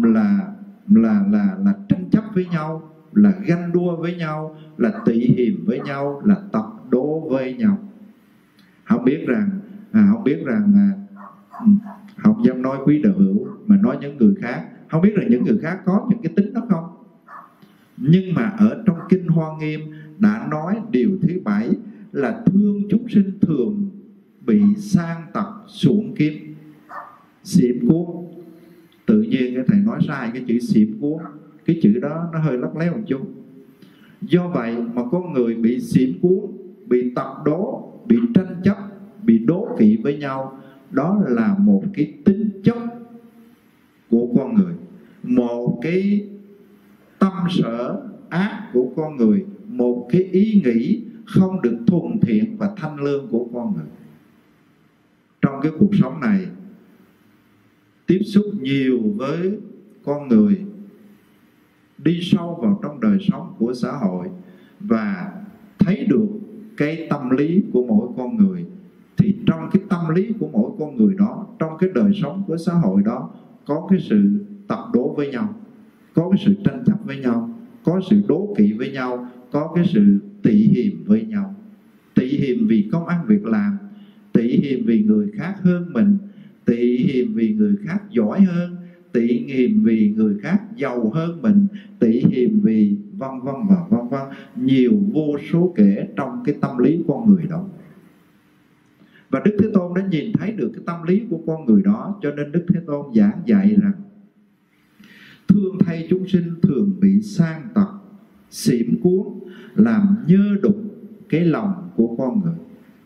tranh chấp với nhau, là ganh đua với nhau, là tị hiềm với nhau, là tập đố với nhau. Không biết rằng không dám nói quý đạo hữu mà nói những người khác, không biết là những người khác có những cái tính đó không. Nhưng mà ở trong kinh Hoa Nghiêm đã nói điều thứ 7 là thương chúng sinh thường bị sang tật, xuộng kiếm, xỉm cuốn. Tự nhiên cái thầy nói sai cái chữ xỉm cuốn, cái chữ đó nó hơi lắc léo một chút. Do vậy mà con người bị xỉm cuốn, bị tập đố, bị tranh chấp, bị đố kỵ với nhau, đó là một cái tính chất của con người, một cái tâm sở ác của con người, một cái ý nghĩ không được thuần thiện và thanh lương của con người. Trong cái cuộc sống này, tiếp xúc nhiều với con người, đi sâu vào trong đời sống của xã hội và thấy được cái tâm lý của mỗi con người, thì trong cái tâm lý của mỗi con người đó, trong cái đời sống của xã hội đó, có cái sự tập đố với nhau, có cái sự tranh chấp với nhau, có sự đố kỵ với nhau, có cái sự tị hiềm với nhau. Tị hiềm vì công ăn việc làm, tị hiềm vì người khác hơn mình, tị hiềm vì người khác giỏi hơn, tị hiềm vì người khác giàu hơn mình, tị hiềm vì vân vân và vân vân, nhiều vô số kể trong cái tâm lý con người đó. Và Đức Thế Tôn đã nhìn thấy được cái tâm lý của con người đó, cho nên Đức Thế Tôn giảng dạy rằng thương thay chúng sinh thường bị sang tật, xỉm cuốn, làm nhơ đục cái lòng của con người.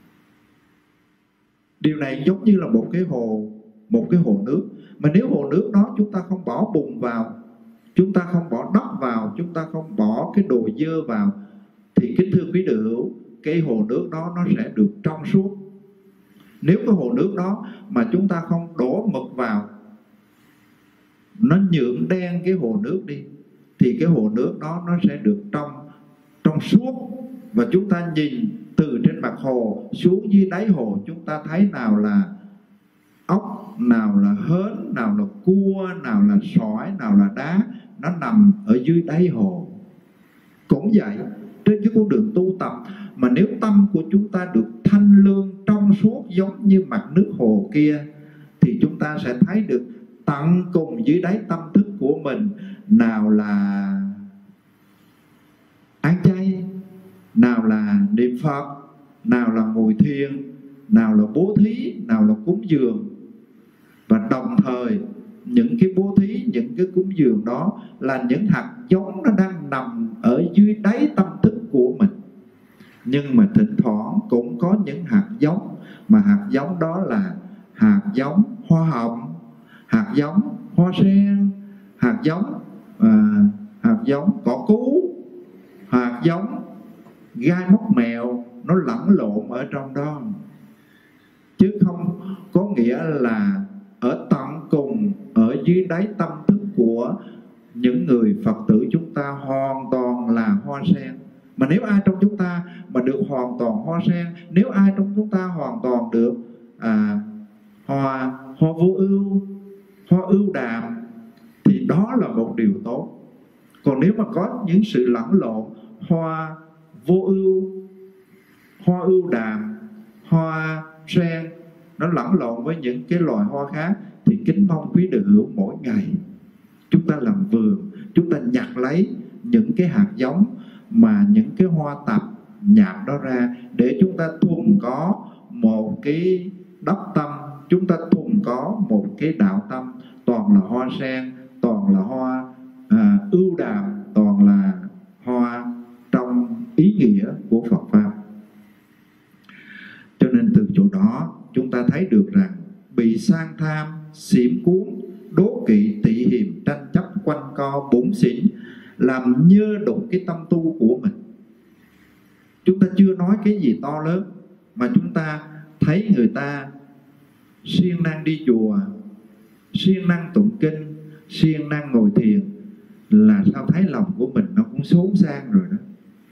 Điều này giống như là một cái hồ nước, mà nếu hồ nước đó chúng ta không bỏ bùn vào, chúng ta không bỏ đất vào, chúng ta không bỏ cái đồ dơ vào, thì kính thưa quý đệ hữu, cái hồ nước đó nó sẽ được trong suốt. Nếu cái hồ nước đó mà chúng ta không đổ mực vào, nó nhuộm đen cái hồ nước đi, thì cái hồ nước đó nó sẽ được trong suốt. Và chúng ta nhìn từ trên mặt hồ xuống dưới đáy hồ, chúng ta thấy nào là ốc, nào là hến, nào là cua, nào là sỏi, nào là đá, nó nằm ở dưới đáy hồ. Cũng vậy, trên cái con đường tu tập mà nếu tâm của chúng ta được thanh lương trong suốt giống như mặt nước hồ kia, thì chúng ta sẽ thấy được tận cùng dưới đáy tâm thức của mình, nào là ăn chay, nào là niệm Phật, nào là ngồi thiền, nào là bố thí, nào là cúng dường. Và đồng thời những cái bố thí, những cái cúng dường đó là những hạt giống nó đang nằm ở dưới đáy tâm thức của mình. Nhưng mà thỉnh thoảng cũng có những hạt giống, mà hạt giống đó là hạt giống hoa hồng, hạt giống hoa sen, hạt giống cỏ cú, hạt giống gai móc mèo, nó lẫn lộn ở trong đó. Chứ không có nghĩa là ở tận cùng, ở dưới đáy tâm thức của những người Phật tử chúng ta hoàn toàn là hoa sen. Mà nếu ai trong chúng ta mà được hoàn toàn hoa sen, nếu ai trong chúng ta hoàn toàn được hoa vô ưu, hoa ưu đàm, thì đó là một điều tốt. Còn nếu mà có những sự lẫn lộn, hoa vô ưu, hoa ưu đàm, hoa sen, nó lẫn lộn với những cái loài hoa khác, thì kính mong quý đệ hữu mỗi ngày chúng ta làm vườn, chúng ta nhặt lấy những cái hạt giống mà những cái hoa tạp nhạp đó ra, để chúng ta thuần có một cái đắc tâm, chúng ta thuần có một cái đạo tâm, toàn là hoa sen, toàn là hoa ưu đàm, toàn là hoa trong ý nghĩa của Phật Pháp. Cho nên từ chỗ đó chúng ta thấy được rằng bị sang tham, xiểm cuốn, đố kỵ, tị hiềm, tranh chấp, quanh co, bủn xỉn làm nhơ đục cái tâm tu của mình. Chúng ta chưa nói cái gì to lớn, mà chúng ta thấy người ta siêng năng đi chùa, siêng năng tụng kinh, siêng năng ngồi thiền, là sao thấy lòng của mình nó cũng xốn sang rồi đó.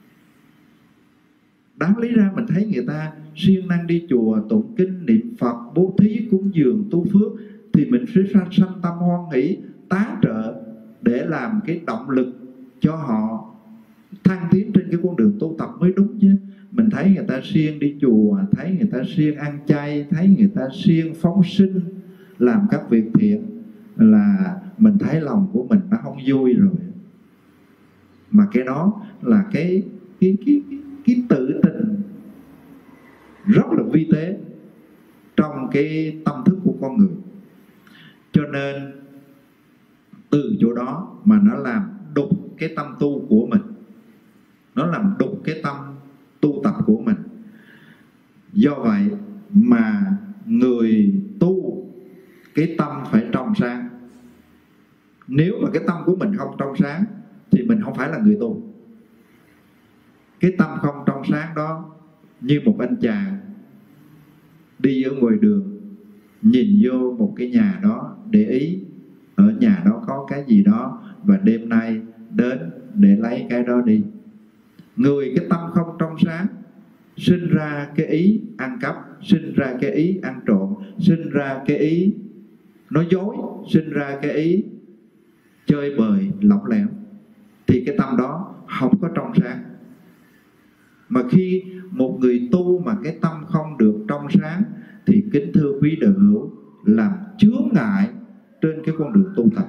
Đáng lý ra mình thấy người ta siêng năng đi chùa, tụng kinh, niệm Phật, bố thí, cúng dường, tu phước, thì mình sẽ sanh tâm hoan hỷ, tán trợ để làm cái động lực cho họ thăng tiến trên cái con đường tu tập mới đúng chứ. Mình thấy người ta siêng đi chùa, thấy người ta siêng ăn chay, thấy người ta siêng phóng sinh, làm các việc thiện, là mình thấy lòng của mình nó không vui rồi. Mà cái đó là cái tự tình rất là vi tế trong cái tâm thức của con người. Cho nên từ chỗ đó mà nó làm đục cái tâm tu của mình, nó làm đục cái tâm tu tập của mình. Do vậy mà người tu cái tâm phải trong sáng. Nếu mà cái tâm của mình không trong sáng thì mình không phải là người tu. Cái tâm không trong sáng đó như một anh chàng đi ở ngoài đường, nhìn vô một cái nhà đó, để ý ở nhà đó có cái gì đó, và đêm nay đến để lấy cái đó đi. Người cái tâm không trong sáng sinh ra cái ý ăn cắp, sinh ra cái ý ăn trộm, sinh ra cái ý nói dối, sinh ra cái ý chơi bời lỏng lẻo, thì cái tâm đó không có trong sáng. Mà khi một người tu mà cái tâm không được trong sáng, thì kính thưa quý đệ hữu, làm chướng ngại trên cái con đường tu tập.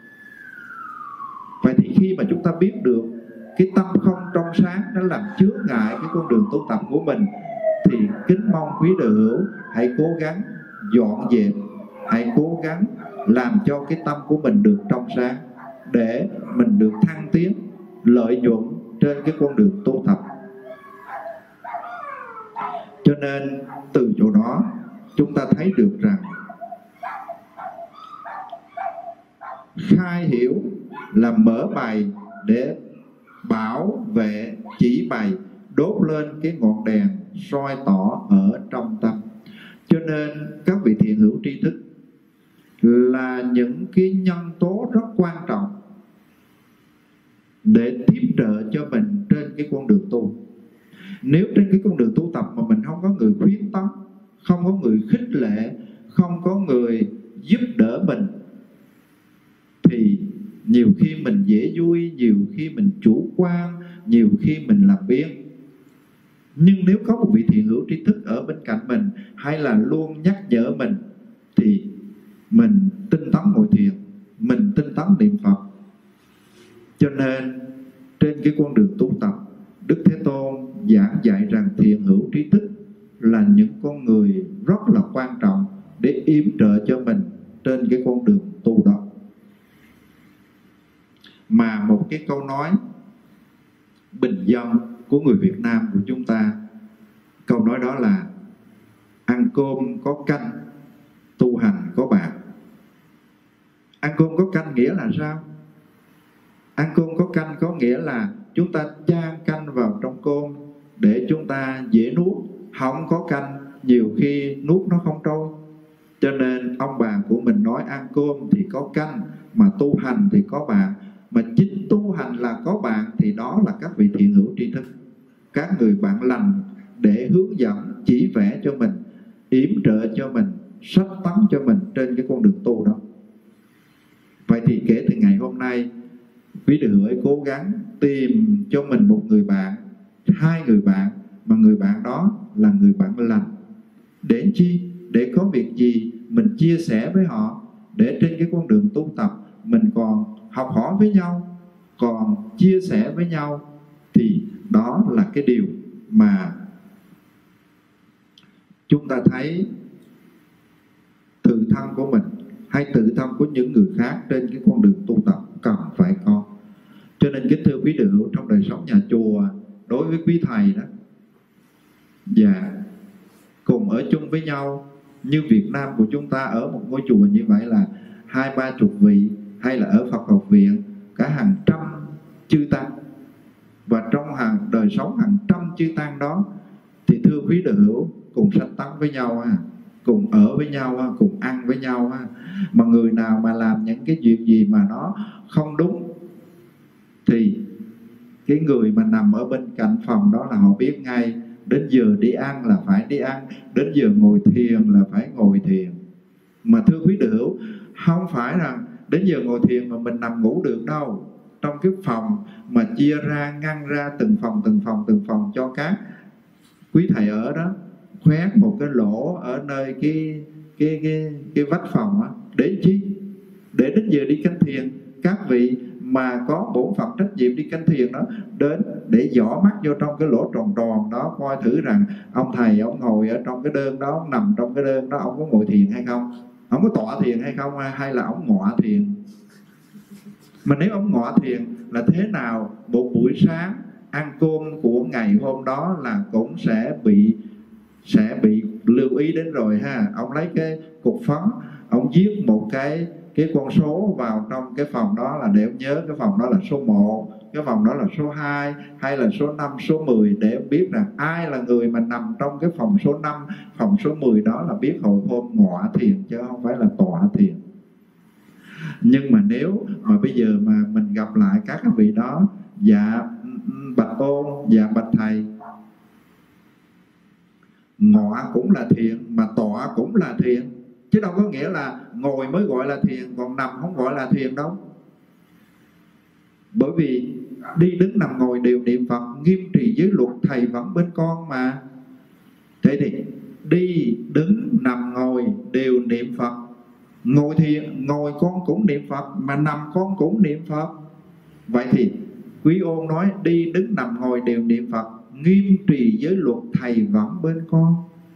Vậy thì khi mà chúng ta biết được cái tâm không trong sáng nó làm chướng ngại cái con đường tu tập của mình, thì kính mong quý đệ hữu hãy cố gắng dọn dẹp, hãy cố gắng làm cho cái tâm của mình được trong sáng, để mình được thăng tiến, lợi nhuận trên cái con đường tu tập. Cho nên từ chỗ đó chúng ta thấy được rằng khai hiểu là mở bày để bảo vệ, chỉ bày, đốt lên cái ngọn đèn soi tỏ ở trong tâm. Cho nên các vị thiện hữu tri thức là những cái nhân tố rất quan trọng để tiếp trợ cho mình trên cái con đường tu. Nếu trên cái con đường tu tập mà mình không có người khuyến tấn, không có người khích lệ, không có người giúp đỡ mình, thì nhiều khi mình dễ vui, nhiều khi mình chủ quan, nhiều khi mình làm biếng. Nhưng nếu có một vị thiện hữu tri thức ở bên cạnh mình, hay là luôn nhắc nhở mình, thì mình tinh tấn ngồi thiền, mình tinh tấn niệm Phật. Cho nên trên cái con đường tu tập, Đức Thế Tôn giảng dạy rằng thiện hữu trí thức là những con người rất là quan trọng để yểm trợ cho mình trên cái con đường tu đó. Mà một cái câu nói bình dân của người Việt Nam của chúng ta, câu nói đó là ăn cơm có canh, tu hành có bạc. Ăn cơm có canh nghĩa là sao? Ăn cơm có canh có nghĩa là chúng ta chan canh vào trong cơm để chúng ta dễ nuốt. Không có canh nhiều khi nuốt nó không trôi. Cho nên ông bà của mình nói ăn cơm thì có canh, mà tu hành thì có bạn. Mà chính tu hành là có bạn, thì đó là các vị thiện hữu tri thức, các người bạn lành để hướng dẫn, chỉ vẽ cho mình, yểm trợ cho mình, sách tấn cho mình trên cái con đường tu đó. Vậy thì kể từ ngày hôm nay, quý đệ hữu ấy cố gắng tìm cho mình một người bạn, 2 người bạn, mà người bạn đó là người bạn lành. Để chi? Để có việc gì mình chia sẻ với họ, để trên cái con đường tu tập mình còn học hỏi với nhau, còn chia sẻ với nhau. Thì đó là cái điều mà chúng ta thấy tự thân của mình hay tự thân của những người khác trên cái con đường tu tập cần phải có. Cho nên kính thưa quý đệ hữu, trong đời sống nhà chùa, đối với quý thầy đó, và cùng ở chung với nhau, như Việt Nam của chúng ta ở một ngôi chùa như vậy là 20-30 vị, hay là ở Phật học viện cả hàng trăm chư tăng, và trong đời sống hàng trăm chư tăng đó, thì thưa quý đệ hữu, cùng sanh tấn với nhau, cùng ở với nhau, cùng ăn với nhau. Mà người nào mà làm những cái việc gì mà nó không đúng, thì cái người mà nằm ở bên cạnh phòng đó là họ biết ngay. Đến giờ đi ăn là phải đi ăn, đến giờ ngồi thiền là phải ngồi thiền. Mà thưa quý đệ hữu, không phải rằng đến giờ ngồi thiền mà mình nằm ngủ được đâu. Trong cái phòng mà chia ra, ngăn ra từng phòng cho các quý thầy ở đó, khoét một cái lỗ ở nơi cái vách phòng á. Để chi? Để đến giờ đi canh thiền, các vị mà có bổn phận trách nhiệm đi canh thiền đó đến để dõi mắt vô trong cái lỗ tròn tròn đó, coi thử rằng ông thầy ông ngồi ở trong cái đơn đó, ông nằm trong cái đơn đó, ông có ngồi thiền hay không, ông có tọa thiền hay không, hay là ông ngọa thiền. Mà nếu ông ngọa thiền là thế nào? Một buổi sáng ăn cơm của ngày hôm đó là cũng sẽ bị lưu ý đến rồi ha. Ông lấy cái cục phấn, ông viết một cái con số vào trong cái phòng đó, là để ông nhớ cái phòng đó là số 1, cái phòng đó là số 2, hay là số 5, số 10, để ông biết rằng ai là người mà nằm trong cái phòng số 5, phòng số 10 đó, là biết hồi hôm ngọa thiền chứ không phải là tọa thiền. Nhưng mà nếu mà bây giờ mà mình gặp lại các vị đó, dạ bạch ôn, dạ bạch thầy, ngọa cũng là thiền mà tọa cũng là thiền, chứ đâu có nghĩa là ngồi mới gọi là thiền, còn nằm không gọi là thiền đâu. Bởi vì đi đứng nằm ngồi đều niệm Phật, nghiêm trì giới luật, thầy vẫn bên con mà. Thế thì đi đứng nằm ngồi đều niệm Phật. Ngồi thiền, ngồi con cũng niệm Phật, mà nằm con cũng niệm Phật. Vậy thì quý ôn nói đi đứng nằm ngồi đều niệm Phật, nghiêm trì giới luật, thầy vẫn bên con.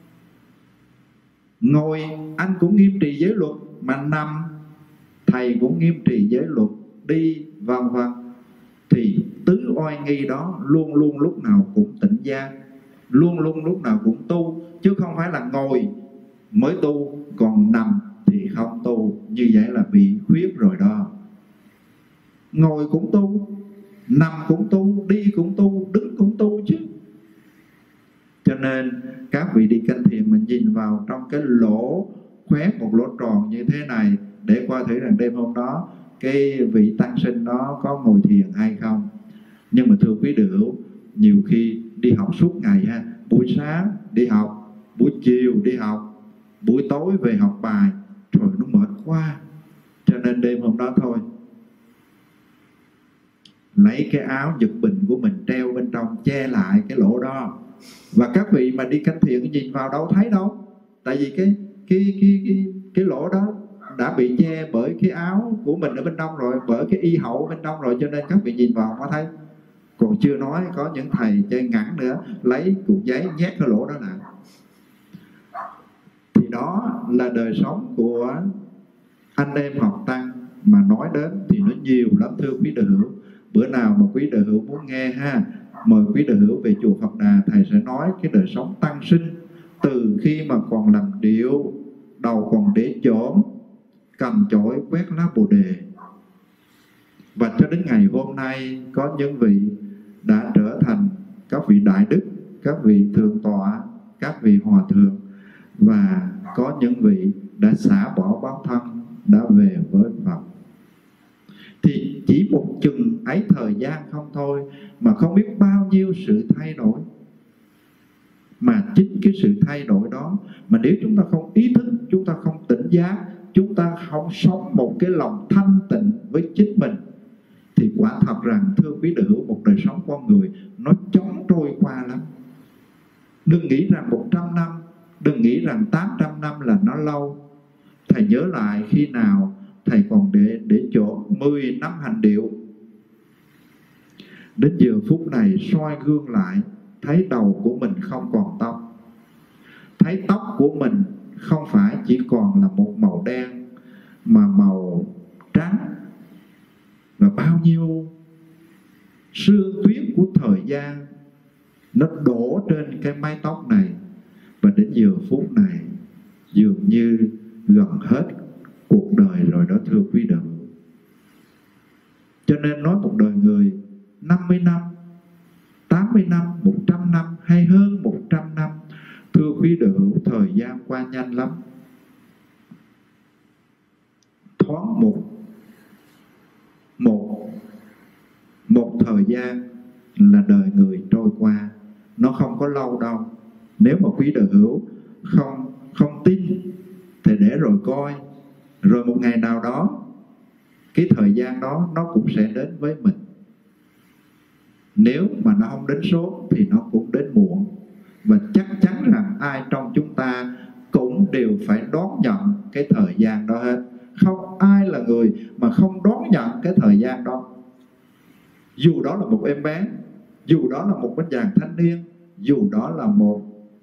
Ngồi anh cũng nghiêm trì giới luật, mà nằm thầy cũng nghiêm trì giới luật, đi vân vân. Thì tứ oai nghi đó luôn luôn lúc nào cũng tỉnh giác, luôn luôn lúc nào cũng tu, chứ không phải là ngồi mới tu, còn nằm thì không tu. Như vậy là bị khuyết rồi đó. Ngồi cũng tu, nằm cũng tu, đi cũng tu, đứng cũng tu chứ. nên các vị đi canh thiền mình nhìn vào trong cái lỗ khoét, một lỗ tròn như thế này, để coi thử rằng đêm hôm đó cái vị tăng sinh đó có ngồi thiền hay không. Nhưng mà thưa quý đệ hữu, nhiều khi đi học suốt ngày ha, buổi sáng đi học, buổi chiều đi học, buổi tối về học bài, rồi nó mệt quá, cho nên đêm hôm đó thôi lấy cái áo giật bình của mình treo bên trong che lại cái lỗ đó. Và các vị mà đi canh thiền nhìn vào đâu thấy đâu, tại vì cái lỗ đó đã bị che bởi cái áo của mình ở bên trong rồi, bởi cái y hậu bên trong rồi, cho nên các vị nhìn vào có thấy. Còn chưa nói có những thầy chơi ngắn nữa, lấy cuộn giấy nhét cái lỗ đó lại. Thì đó là đời sống của anh em học tăng, mà nói đến thì nó nhiều lắm thưa quý đệ hữu. Bữa nào mà quý đệ hữu muốn nghe ha, mời quý đệ hữu về chùa Phật Đà, thầy sẽ nói cái đời sống tăng sinh từ khi mà còn làm điệu, đầu còn để chổm, cầm chổi quét lá Bồ đề, và cho đến ngày hôm nay có những vị đã trở thành các vị đại đức, các vị thượng tọa, các vị hòa thượng, và có những vị đã xả bỏ báo thân, đã về với Phật. Thì chỉ một chừng ấy thời gian không thôi mà không biết bao nhiêu sự thay đổi. Mà chính cái sự thay đổi đó, mà nếu chúng ta không ý thức, chúng ta không tỉnh giác, chúng ta không sống một cái lòng thanh tịnh với chính mình, thì quả thật rằng thưa quý đệ hữu, một đời sống con người nó chóng trôi qua lắm. Đừng nghĩ rằng 100 năm, đừng nghĩ rằng 800 năm là nó lâu. Thầy nhớ lại khi nào thầy còn để chỗ 10 năm hành điệu, đến giờ phút này soi gương lại, thấy đầu của mình không còn tóc, thấy tóc của mình không phải chỉ còn là một màu đen mà màu trắng, và bao nhiêu sương tuyết của thời gian nó đổ trên cái mái tóc này. Và đến giờ phút này dường như gần hết cuộc đời rồi đó thưa quý đệ hữu. Cho nên nói một đời người 50 năm, 80 năm, 100 năm hay hơn 100 năm, thưa quý đệ hữu, thời gian qua nhanh lắm. Thoáng một thời gian là đời người trôi qua, nó không có lâu đâu. Nếu mà quý đệ hữu không tin thì để rồi coi, rồi một ngày nào đó cái thời gian đó nó cũng sẽ đến với mình. Nếu mà nó không đến sớm thì nó cũng đến muộn. Và chắc chắn rằng ai trong chúng ta cũng đều phải đón nhận cái thời gian đó hết. Không ai là người mà không đón nhận cái thời gian đó. Dù đó là một em bé, dù đó là một anh chàng thanh niên, dù đó là một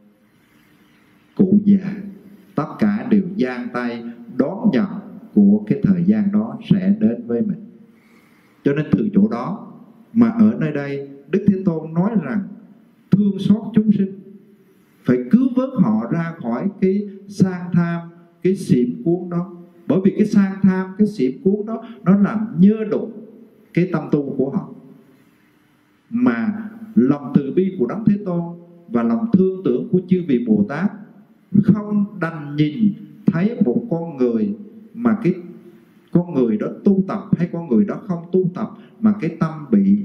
cụ già, tất cả đều giang tay đón nhận của cái thời gian đó sẽ đến với mình. Cho nên từ chỗ đó mà ở nơi đây Đức Thế Tôn nói rằng thương xót chúng sinh, phải cứu vớt họ ra khỏi cái sang tham, cái xỉm cuốn đó. Bởi vì cái sang tham, cái xỉm cuốn đó nó làm nhơ đục cái tâm tu của họ. Mà lòng từ bi của Đấng Thế Tôn và lòng thương tưởng của chư vị Bồ Tát không đành nhìn thấy một con người mà cái con người đó tu tập hay con người đó không tu tập mà cái tâm bị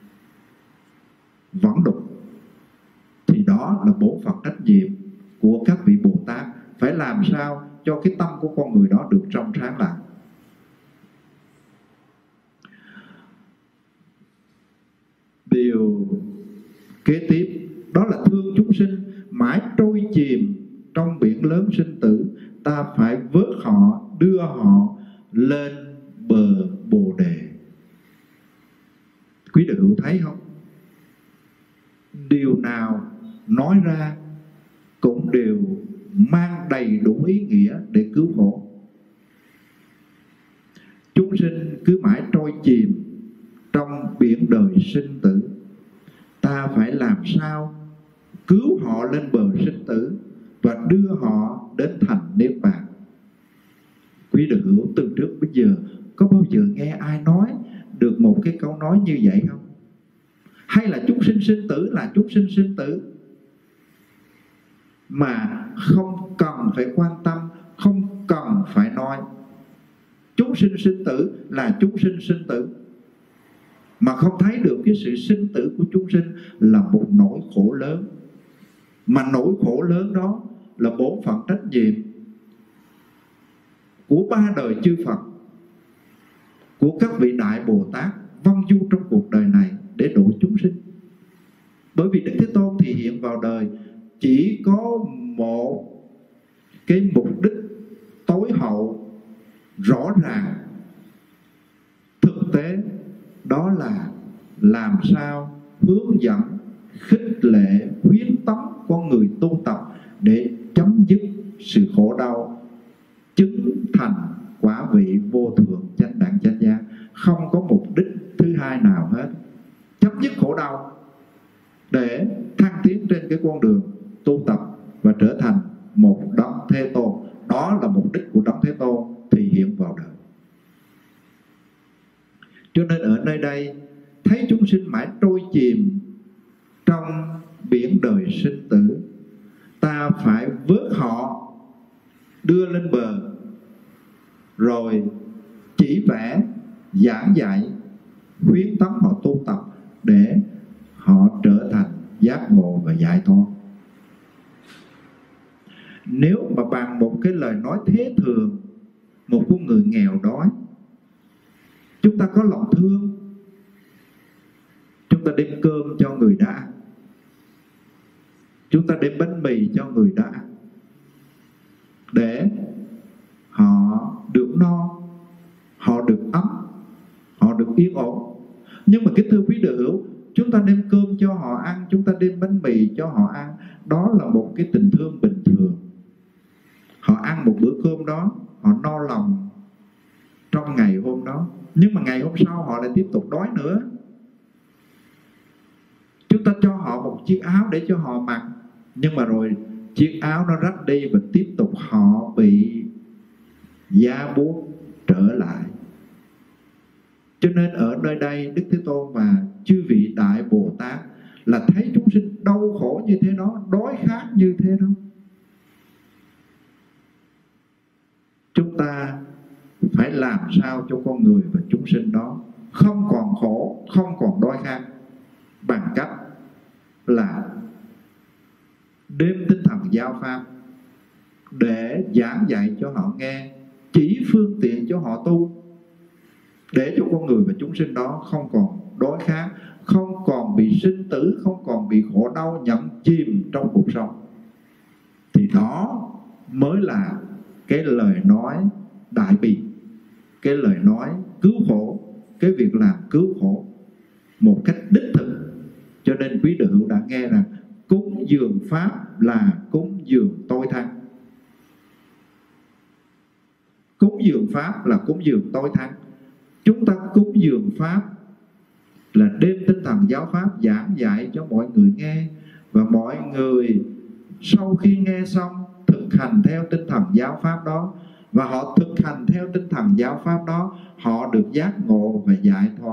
vẫn đục, thì đó là bổn phận trách nhiệm của các vị Bồ Tát, phải làm sao cho cái tâm của con người đó được trong sáng lại. Điều kế tiếp đó là thương chúng sinh mãi trôi chìm trong biển lớn sinh tử. Ta phải vớt họ, đưa họ lên bờ Bồ đề. Quý đệ hữu thấy không? Điều nào nói ra cũng đều mang đầy đủ ý nghĩa để cứu khổ. Chúng sinh cứ mãi trôi chìm trong biển đời sinh tử. Ta phải làm sao cứu họ lên bờ sinh tử và đưa họ đến thành Niết Bàn. Quý đệ hữu, từ trước bây giờ có bao giờ nghe ai nói được một cái câu nói như vậy không? Hay là chúng sinh sinh tử là chúng sinh sinh tử? mà không cần phải quan tâm, không cần phải nói. Chúng sinh sinh tử là chúng sinh sinh tử, mà không thấy được cái sự sinh tử của chúng sinh là một nỗi khổ lớn. Mà nỗi khổ lớn đó là bổn phận trách nhiệm của ba đời chư Phật, của các vị Đại Bồ Tát vâng du trong cuộc đời này để độ chúng sinh. Bởi vì Đức Thế Tôn thì hiện vào đời chỉ có một cái mục đích tối hậu, rõ ràng, thực tế, đó là làm sao hướng dẫn, khích lệ, khuyến tấn con người tu tập để chấm dứt sự khổ đau, chứng thành quả vị vô thượng chánh đẳng chánh giác. Không có mục đích thứ hai nào hết. Chấm dứt khổ đau để thăng tiến trên cái con đường tu tập và trở thành một đấng Thế Tôn. Đó là mục đích của đấng Thế Tôn thì hiện vào đời. Cho nên ở nơi đây thấy chúng sinh mãi trôi chìm trong biển đời sinh tử, ta phải vớt họ đưa lên bờ, rồi chỉ vẽ, giảng dạy, khuyến tấn họ tu tập để họ trở thành giác ngộ và giải thoát. Nếu mà bằng một cái lời nói thế thường, một con người nghèo đói, chúng ta có lòng thương, chúng ta đem cơm cho người đã ăn, chúng ta đem bánh mì cho người đã ăn, để họ được no, họ được ấm, họ được yên ổn. Nhưng mà kính thưa quý đệ hữu, chúng ta đem cơm cho họ ăn, chúng ta đem bánh mì cho họ ăn, đó là một cái tình thương bình thường. Họ ăn một bữa cơm đó, họ no lòng trong ngày hôm đó, nhưng mà ngày hôm sau họ lại tiếp tục đói nữa. Chúng ta cho họ một chiếc áo để cho họ mặc, nhưng mà rồi chiếc áo nó rách đi và tiếp tục họ bị giá buốt trở lại. Cho nên ở nơi đây Đức Thế Tôn và chư vị Đại Bồ Tát là thấy chúng sinh đau khổ như thế đó, đói khát như thế đó. Chúng ta phải làm sao cho con người và chúng sinh đó không còn khổ, không còn đói khát, bằng cách là đem tinh thần giáo pháp để giảng dạy cho họ nghe, chỉ phương tiện cho họ tu, để cho con người và chúng sinh đó không còn đói khát, không còn bị sinh tử, không còn bị khổ đau nhẫn chìm trong cuộc sống. Thì đó mới là cái lời nói đại bi, cái lời nói cứu khổ, cái việc làm cứu khổ một cách đích thực. Cho nên quý đệ hữu đã nghe rằng cúng dường pháp là cúng dường tối thắng. Cúng dường pháp là cúng dường tối thắng. Chúng ta cúng dường pháp là đem tinh thần giáo pháp giảng dạy cho mọi người nghe, và mọi người sau khi nghe xong thực hành theo tinh thần giáo pháp đó, và họ thực hành theo tinh thần giáo pháp đó, họ được giác ngộ và giải thoát.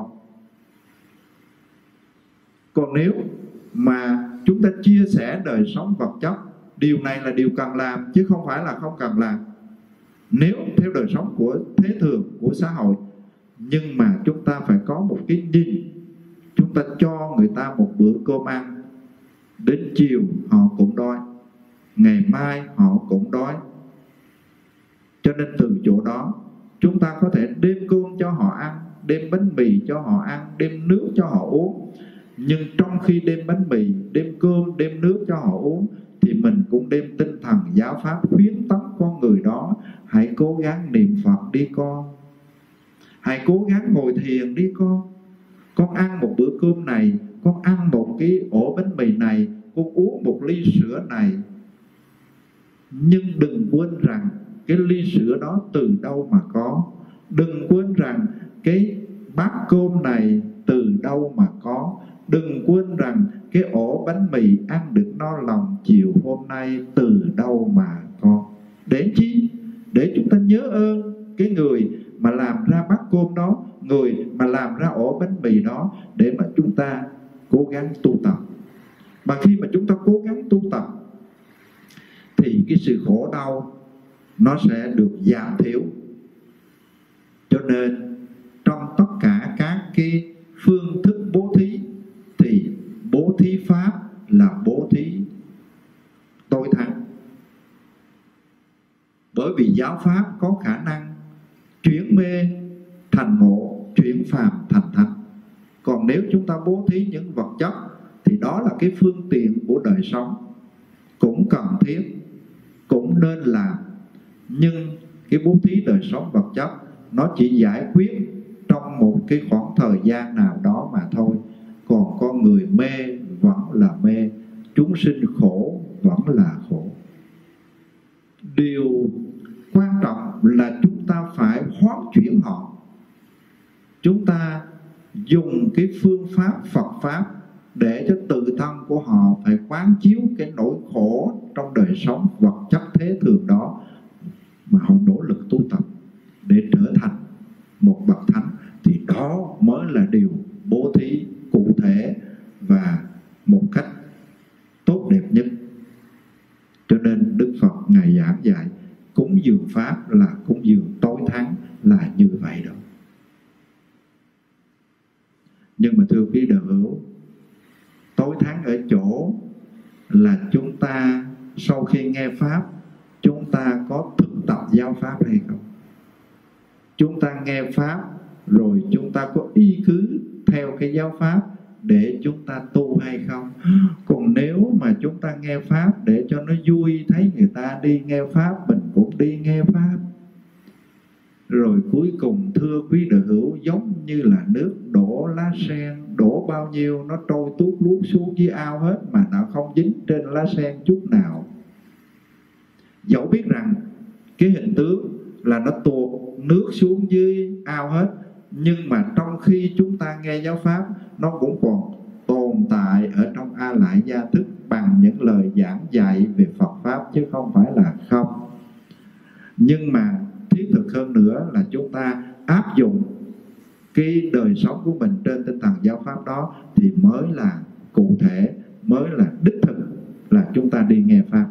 Còn nếu mà chúng ta chia sẻ đời sống vật chất, điều này là điều cần làm chứ không phải là không cần làm. Nếu theo đời sống của thế thường, của xã hội, nhưng mà chúng ta phải có một cái nhìn. Chúng ta cho người ta một bữa cơm ăn, đến chiều họ cũng đói, ngày mai họ cũng đói. Cho nên từ chỗ đó chúng ta có thể đem cơm cho họ ăn, đem bánh mì cho họ ăn, đem nước cho họ uống. Nhưng trong khi đem bánh mì, đem cơm, đem nước cho họ uống, thì mình cũng đem tinh thần giáo pháp khuyến tấn con người đó: hãy cố gắng niệm Phật đi con, hãy cố gắng ngồi thiền đi con. Con ăn một bữa cơm này, con ăn một cái ổ bánh mì này, con uống một ly sữa này. Nhưng đừng quên rằng cái ly sữa đó từ đâu mà có. Đừng quên rằng cái bát cơm này từ đâu mà có. Đừng quên rằng cái ổ bánh mì ăn được no lòng chiều hôm nay từ đâu mà có. Để chi? Để chúng ta nhớ ơn cái người mà làm ra bát cơm đó, người mà làm ra ổ bánh mì đó, để mà chúng ta cố gắng tu tập. Mà khi mà chúng ta cố gắng tu tập thì cái sự khổ đau nó sẽ được giảm thiểu. Cho nên trong tất cả các cái phương thức bố thí thì bố thí pháp là bố thí tối thắng. Bởi vì giáo pháp có khả năng chuyển mê thành ngộ, chuyển phàm thành thánh. Còn nếu chúng ta bố thí những vật chất thì đó là cái phương tiện của đời sống, cũng cần thiết, cũng nên làm. Nhưng cái bố thí đời sống vật chất nó chỉ giải quyết trong một cái khoảng thời gian nào đó mà thôi. Còn con người mê vẫn là mê, chúng sinh khổ vẫn là khổ. Điều quan trọng là chúng ta phải hoán chuyển họ. Chúng ta dùng cái phương pháp Phật Pháp để cho tự thân của họ phải quán chiếu cái nỗi khổ trong đời sống vật chất thế thường đó, mà họ nỗ lực tu tập để trở thành một bậc thánh. Thì đó mới là điều bố thí cụ thể và một cách tốt đẹp nhất. Cho nên Đức Phật Ngài giảng dạy cúng dường Pháp là cúng dường tối thắng là như vậy đó. Nhưng mà thưa quý đạo hữu, tối thắng ở chỗ là chúng ta sau khi nghe Pháp, chúng ta có thực tập giáo Pháp hay không? Chúng ta nghe Pháp rồi chúng ta có y cứ theo cái giáo Pháp để chúng ta tu hay không? Còn nếu mà chúng ta nghe Pháp để cho nó vui, thấy người ta đi nghe Pháp, mình cũng đi nghe Pháp, rồi cuối cùng thưa quý đạo hữu, giống như là nước đổ lá sen, đổ bao nhiêu nó trôi tuốt luốt xuống dưới ao hết mà nó không dính trên lá sen chút nào. Dẫu biết rằng cái hình tướng là nó tuột nước xuống dưới ao hết, nhưng mà trong khi chúng ta nghe giáo Pháp, nó cũng còn tồn tại ở trong A Lại Gia Thức bằng những lời giảng dạy về Phật Pháp, chứ không phải là không. Nhưng mà thiết thực hơn nữa là chúng ta áp dụng cái đời sống của mình trên tinh thần giáo Pháp đó thì mới là cụ thể, mới là đích thực là chúng ta đi nghe Pháp.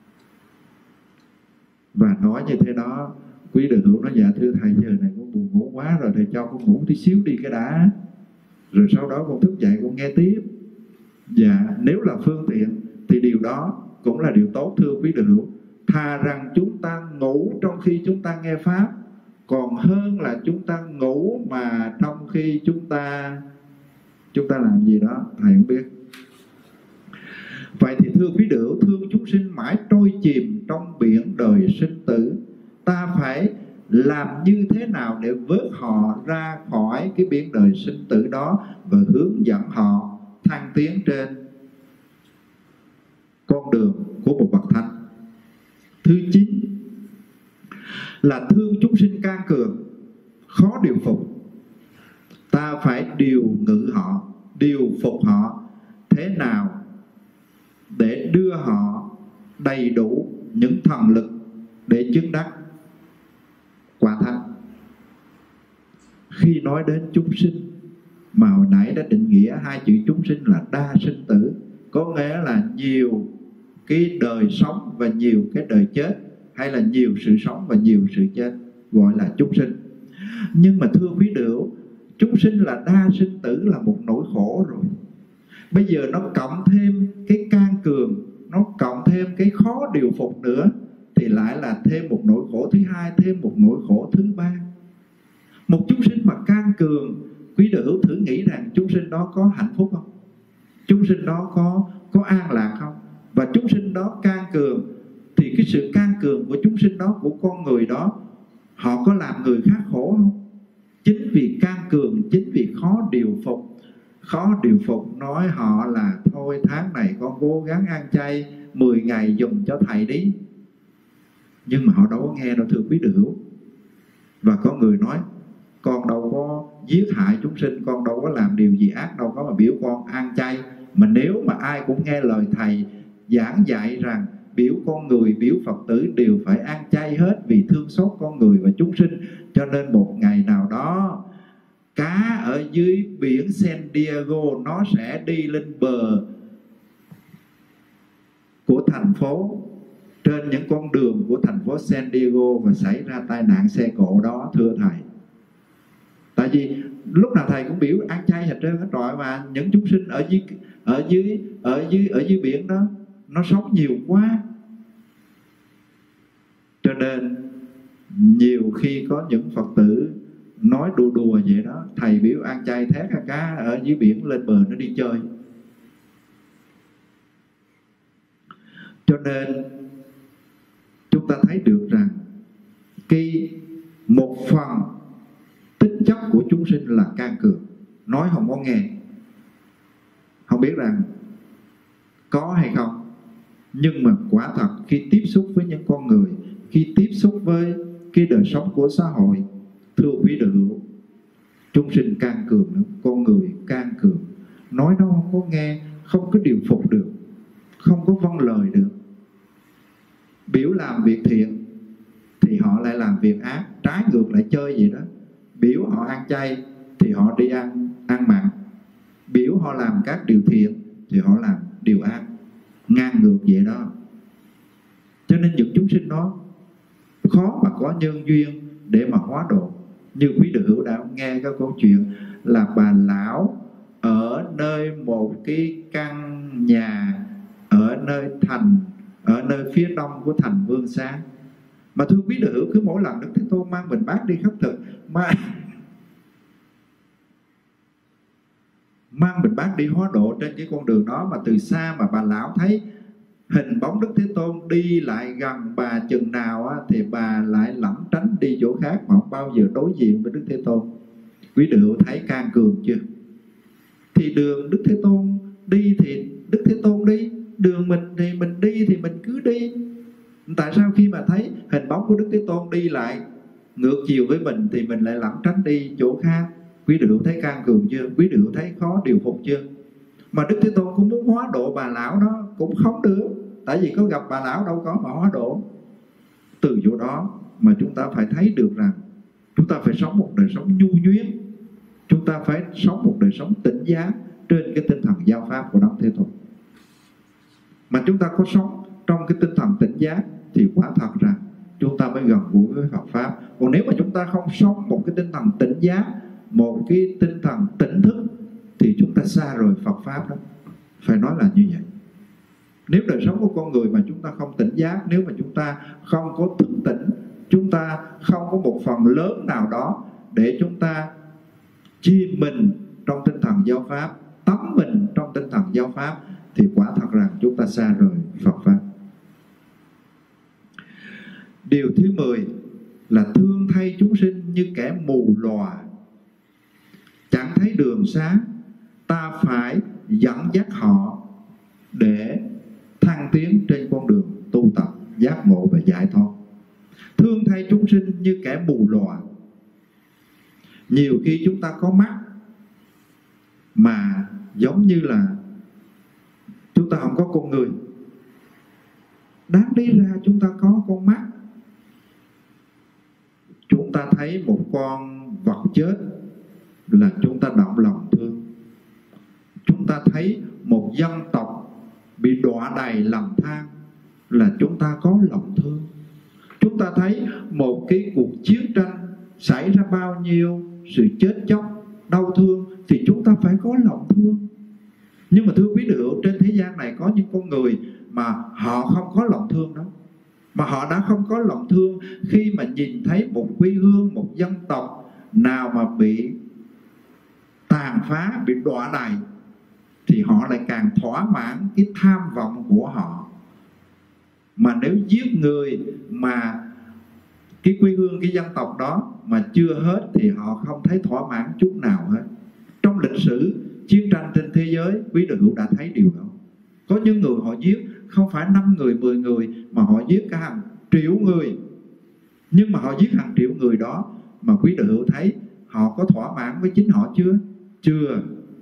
Và nói như thế đó, quý đệ hữu nói: dạ thưa thầy, giờ này con buồn ngủ quá rồi, thầy cho con ngủ tí xíu đi cái đã, rồi sau đó con thức dậy con nghe tiếp. Dạ, nếu là phương tiện thì điều đó cũng là điều tốt thưa quý đệ hữu. Thà rằng chúng ta ngủ trong khi chúng ta nghe Pháp, còn hơn là chúng ta ngủ mà trong khi chúng ta làm gì đó thầy không biết. Vậy thì thưa quý đệ hữu, thương chúng sinh mãi trôi chìm trong biển đời sinh tử, ta phải làm như thế nào để vớt họ ra khỏi cái biển đời sinh tử đó và hướng dẫn họ thăng tiến trên con đường của một bậc thánh. Thứ 9 là thương chúng sinh can cường, khó điều phục. Ta phải điều ngự họ, điều phục họ thế nào để đưa họ đầy đủ những thần lực để chứng đắc quả thánh. Khi nói đến chúng sinh mà hồi nãy đã định nghĩa hai chữ chúng sinh là đa sinh tử, có nghĩa là nhiều cái đời sống và nhiều cái đời chết, hay là nhiều sự sống và nhiều sự chết, gọi là chúng sinh. Nhưng mà thưa quý đạo, chúng sinh là đa sinh tử là một nỗi khổ rồi. Bây giờ nó cộng thêm cái can cường, nó cộng thêm cái khó điều phục nữa, thì lại là thêm một nỗi khổ thứ hai, thêm một nỗi khổ thứ ba. Một chúng sinh mà can cường, quý đạo hữu thử nghĩ rằng chúng sinh đó có hạnh phúc không? Chúng sinh đó có an lạc không? Và chúng sinh đó can cường thì cái sự can cường của chúng sinh đó, của con người đó, họ có làm người khác khổ không? Chính vì can cường, chính vì khó điều phục. Khó điều phục nói họ là thôi tháng này con cố gắng ăn chay 10 ngày dùng cho thầy đi. Nhưng mà họ đâu có nghe đâu thưa quý đạo. Và có người nói con đâu có giết hại chúng sinh, con đâu có làm điều gì ác đâu, có mà biểu con ăn chay. Mà nếu mà ai cũng nghe lời thầy giảng dạy rằng biểu con người, biểu Phật tử đều phải ăn chay hết vì thương xót con người và chúng sinh, cho nên một ngày nào đó cá ở dưới biển San Diego nó sẽ đi lên bờ của thành phố trên những con đường của thành phố San Diego và xảy ra tai nạn xe cộ đó, thưa Thầy. Tại vì lúc nào Thầy cũng biểu ăn chay hết trơn hết trọi, mà những chúng sinh ở dưới biển đó nó sống nhiều quá. Cho nên nhiều khi có những Phật tử nói đùa đùa vậy đó, Thầy biểu ăn chay thét cá ở dưới biển lên bờ nó đi chơi. Cho nên chúng ta thấy được rằng một phần tính chất của chúng sinh là can cường, nói không có nghe. Không biết rằng có hay không, nhưng mà quả thật khi tiếp xúc với những con người, khi tiếp xúc với cái đời sống của xã hội, thưa quý đệ hữu, chúng sinh can cường nữa, con người can cường, nói nó không có nghe, không có điều phục được, không có vâng lời được. Biểu làm việc thiện thì họ lại làm việc ác, trái ngược lại chơi vậy đó. Biểu họ ăn chay thì họ đi ăn mặn, biểu họ làm các điều thiện thì họ làm điều ác, ngang ngược vậy đó. Cho nên những chúng sinh đó khó mà có nhân duyên để mà hóa độ. Như quý đệ hữu đã nghe cái câu chuyện là bà lão ở nơi một cái căn nhà ở nơi phía đông của thành Vương Xá. Mà thưa quý đệ hữu, cứ mỗi lần Đức Thế Tôn mang bình bát đi khất thực, mang bình bát đi hóa độ trên cái con đường đó, mà từ xa mà bà lão thấy hình bóng Đức Thế Tôn đi lại gần bà chừng nào á, thì bà lại lẩn tránh đi chỗ khác mà không bao giờ đối diện với Đức Thế Tôn. Quý đệ hữu thấy can cường chưa? Thì đường Đức Thế Tôn đi thì Đức Thế Tôn đi, đường mình thì mình đi thì mình cứ đi. Tại sao khi mà thấy hình bóng của Đức Thế Tôn đi lại ngược chiều với mình thì mình lại lẩn tránh đi chỗ khác? Quý đệ hữu thấy can cường chưa? Quý đệ hữu thấy khó điều phục chưa? Mà Đức Thế Tôn cũng muốn hóa độ bà lão đó cũng không được, tại vì có gặp bà lão đâu có mà hóa độ. Từ chỗ đó mà chúng ta phải thấy được rằng chúng ta phải sống một đời sống nhu nhuyễn, chúng ta phải sống một đời sống tỉnh giác trên cái tinh thần giáo pháp của Đức Thế Tôn. Mà chúng ta có sống trong cái tinh thần tỉnh giác thì quả thật rằng chúng ta mới gần gũi với Phật pháp. Còn nếu mà chúng ta không sống một cái tinh thần tỉnh giác, một cái tinh thần tỉnh thức, thì chúng ta xa rời Phật pháp đó. Phải nói là như vậy. Nếu đời sống của con người mà chúng ta không tỉnh giác, nếu mà chúng ta không có thức tỉnh, chúng ta không có một phần lớn nào đó để chúng ta chìm mình trong tinh thần giáo pháp, tắm mình trong tinh thần giáo pháp, thì quả thật rằng chúng ta xa rời Phật pháp. Điều thứ 10 là thương thay chúng sinh như kẻ mù lòa, chẳng thấy đường sáng, ta phải dẫn dắt họ để thăng tiến trên con đường tu tập, giác ngộ và giải thoát. Thương thay chúng sinh như kẻ mù lòa. Nhiều khi chúng ta có mắt mà giống như là chúng ta không có con người. Đáng lý ra chúng ta có con mắt. Chúng ta thấy một con vật chết là chúng ta động lòng thương. Chúng ta thấy một dân tộc bị đọa đầy lầm than là chúng ta có lòng thương. Chúng ta thấy một cái cuộc chiến tranh xảy ra bao nhiêu sự chết chóc, đau thương thì chúng ta phải có lòng thương. Nhưng mà thưa quý đệ hữu, trên thế gian này có những con người mà họ không có lòng thương đó. Mà họ đã không có lòng thương khi mà nhìn thấy một quê hương, một dân tộc nào mà bị tàn phá, bị đọa đầy, thì họ lại càng thỏa mãn cái tham vọng của họ. Mà nếu giết người mà cái quê hương, cái dân tộc đó mà chưa hết thì họ không thấy thỏa mãn chút nào hết. Trong lịch sử chiến tranh trên thế giới, quý đệ hữu đã thấy điều đó. Có những người họ giết không phải 5 người, 10 người, mà họ giết cả hàng triệu người. Nhưng mà họ giết hàng triệu người đó mà quý đệ hữu thấy họ có thỏa mãn với chính họ chưa? Chưa.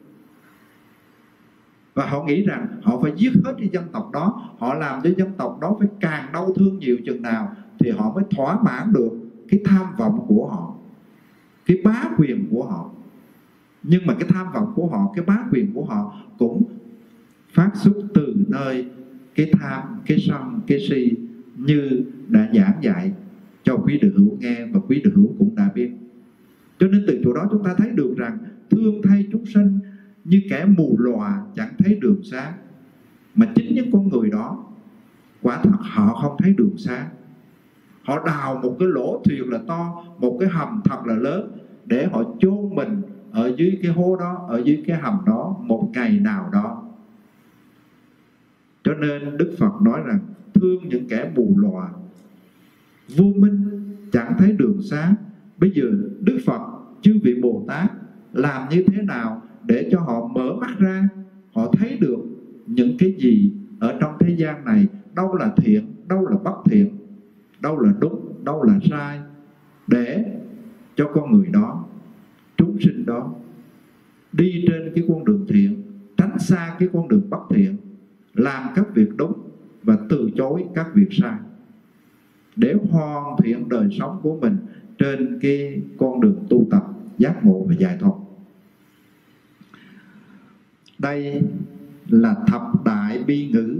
Và họ nghĩ rằng họ phải giết hết cái dân tộc đó, họ làm cho dân tộc đó phải càng đau thương nhiều chừng nào thì họ mới thỏa mãn được cái tham vọng của họ, cái bá quyền của họ. Nhưng mà cái tham vọng của họ, cái bá quyền của họ cũng phát xuất từ nơi cái tham, cái sân, cái si như đã giảng dạy cho quý đệ hữu nghe và quý đệ hữu cũng đã biết. Cho nên từ chỗ đó chúng ta thấy được rằng thương thay chúng sinh như kẻ mù lòa chẳng thấy đường sáng. Mà chính những con người đó quả thật họ không thấy đường sáng. Họ đào một cái lỗ thuyền là to, một cái hầm thật là lớn để họ chôn mình ở dưới cái hố đó, ở dưới cái hầm đó một ngày nào đó. Cho nên Đức Phật nói rằng thương những kẻ mù lòa, vô minh, chẳng thấy đường sáng. Bây giờ Đức Phật, chư vị Bồ Tát làm như thế nào để cho họ mở mắt ra, họ thấy được những cái gì ở trong thế gian này, đâu là thiện, đâu là bất thiện, đâu là đúng, đâu là sai, để cho con người đó, chúng sinh đó đi trên cái con đường thiện, tránh xa cái con đường bất thiện, làm các việc đúng và từ chối các việc sai, để hoàn thiện đời sống của mình trên cái con đường tu tập giác ngộ và giải thoát. Đây là thập đại bi ngữ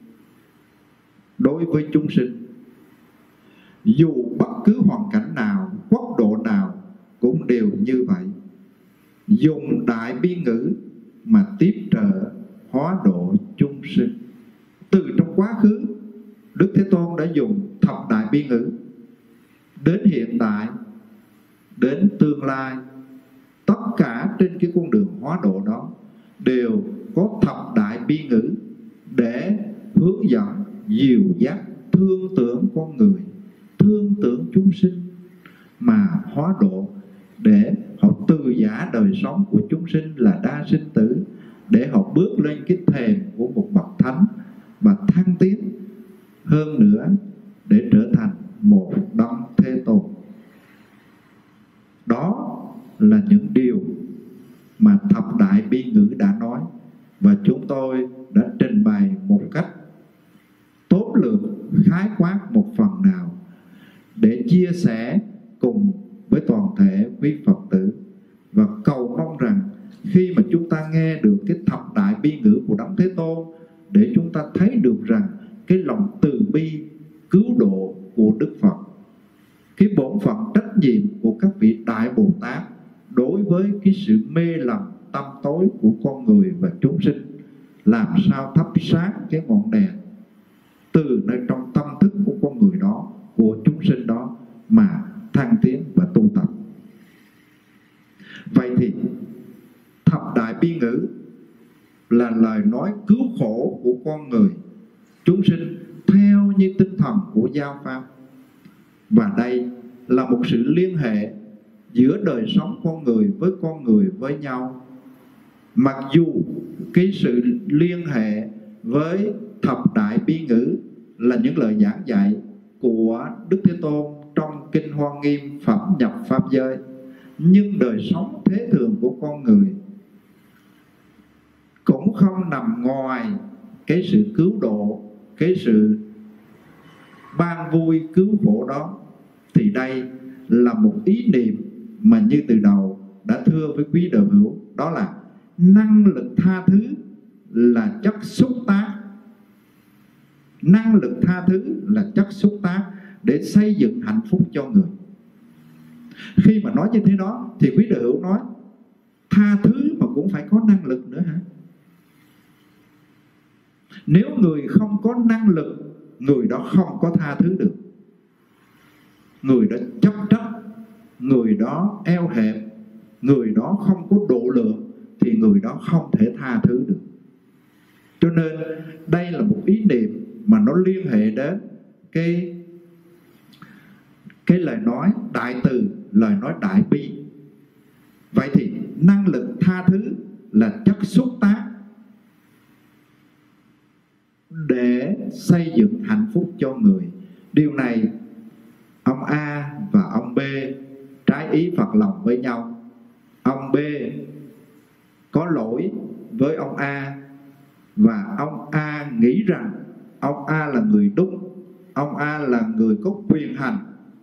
đối với chúng sinh. Dù bất cứ hoàn cảnh nào, quốc độ nào cũng đều như vậy. Dùng đại bi ngữ mà tiếp trợ hóa độ chúng sinh. Từ trong quá khứ, Đức Thế Tôn đã dùng thập đại bi ngữ. Đến hiện tại, đến tương lai, tất cả trên cái con đường hóa độ đó đều có thập đại bi ngữ để hướng dẫn, dìu dắt, thương tưởng con người, thương tưởng chúng sinh mà hóa độ, để họ từ giả đời sống của chúng sinh là đa sinh tử, để họ bước lên cái thềm của một bậc thánh và thăng tiến hơn nữa để trở thành một đấng Thế Tôn. Đó là những điều mà thập đại bi ngữ đã nói, và chúng tôi đã trình bày một cách tóm lược khái quát một phần nào để chia sẻ cùng với toàn thể quý Phật tử, và cầu mong rằng khi mà chúng ta nghe được cái thập đại bi ngữ của Đấng Thế Tôn, để chúng ta thấy được rằng cái lòng từ bi cứu độ của Đức Phật, cái bổn phận trách nhiệm của các vị Đại Bồ Tát đối với cái sự mê lầm tâm tối của con người và chúng sinh, làm sao thắp sáng cái ngọn đèn từ nơi trong tâm thức của con người đó, của chúng sinh đó mà thăng tiến và tu tập. Vậy thì thập đại bi ngữ là lời nói cứu khổ của con người, chúng sinh theo như tinh thần của giáo pháp. Và đây là một sự liên hệ giữa đời sống con người với nhau. Mặc dù cái sự liên hệ với thập đại bi ngữ là những lời giảng dạy của Đức Thế Tôn trong Kinh Hoa Nghiêm Phẩm Nhập Pháp Giới, nhưng đời sống thế thường của con người cũng không nằm ngoài cái sự cứu độ, cái sự ban vui cứu khổ đó. Thì đây là một ý niệm mà như từ đầu đã thưa với quý đạo hữu, đó là năng lực tha thứ là chất xúc tác. Năng lực tha thứ là chất xúc tác để xây dựng hạnh phúc cho người. Khi mà nói như thế đó thì quý đạo hữu nói tha thứ mà cũng phải có năng lực nữa hả? Nếu người không có năng lực, người đó không có tha thứ được. Người đó chấp trách, người đó eo hẹp, người đó không có độ lượng, thì người đó không thể tha thứ được. Cho nên đây là một ý niệm mà nó liên hệ đến cái lời nói đại từ, lời nói đại bi. Vậy thì năng lực tha thứ là chất xúc tác để xây dựng hạnh phúc cho người. Điều này ông A và ông B trái ý phật lòng với nhau. Ông B có lỗi với ông A, và ông A nghĩ rằng ông A là người đúng, ông A là người có quyền hành.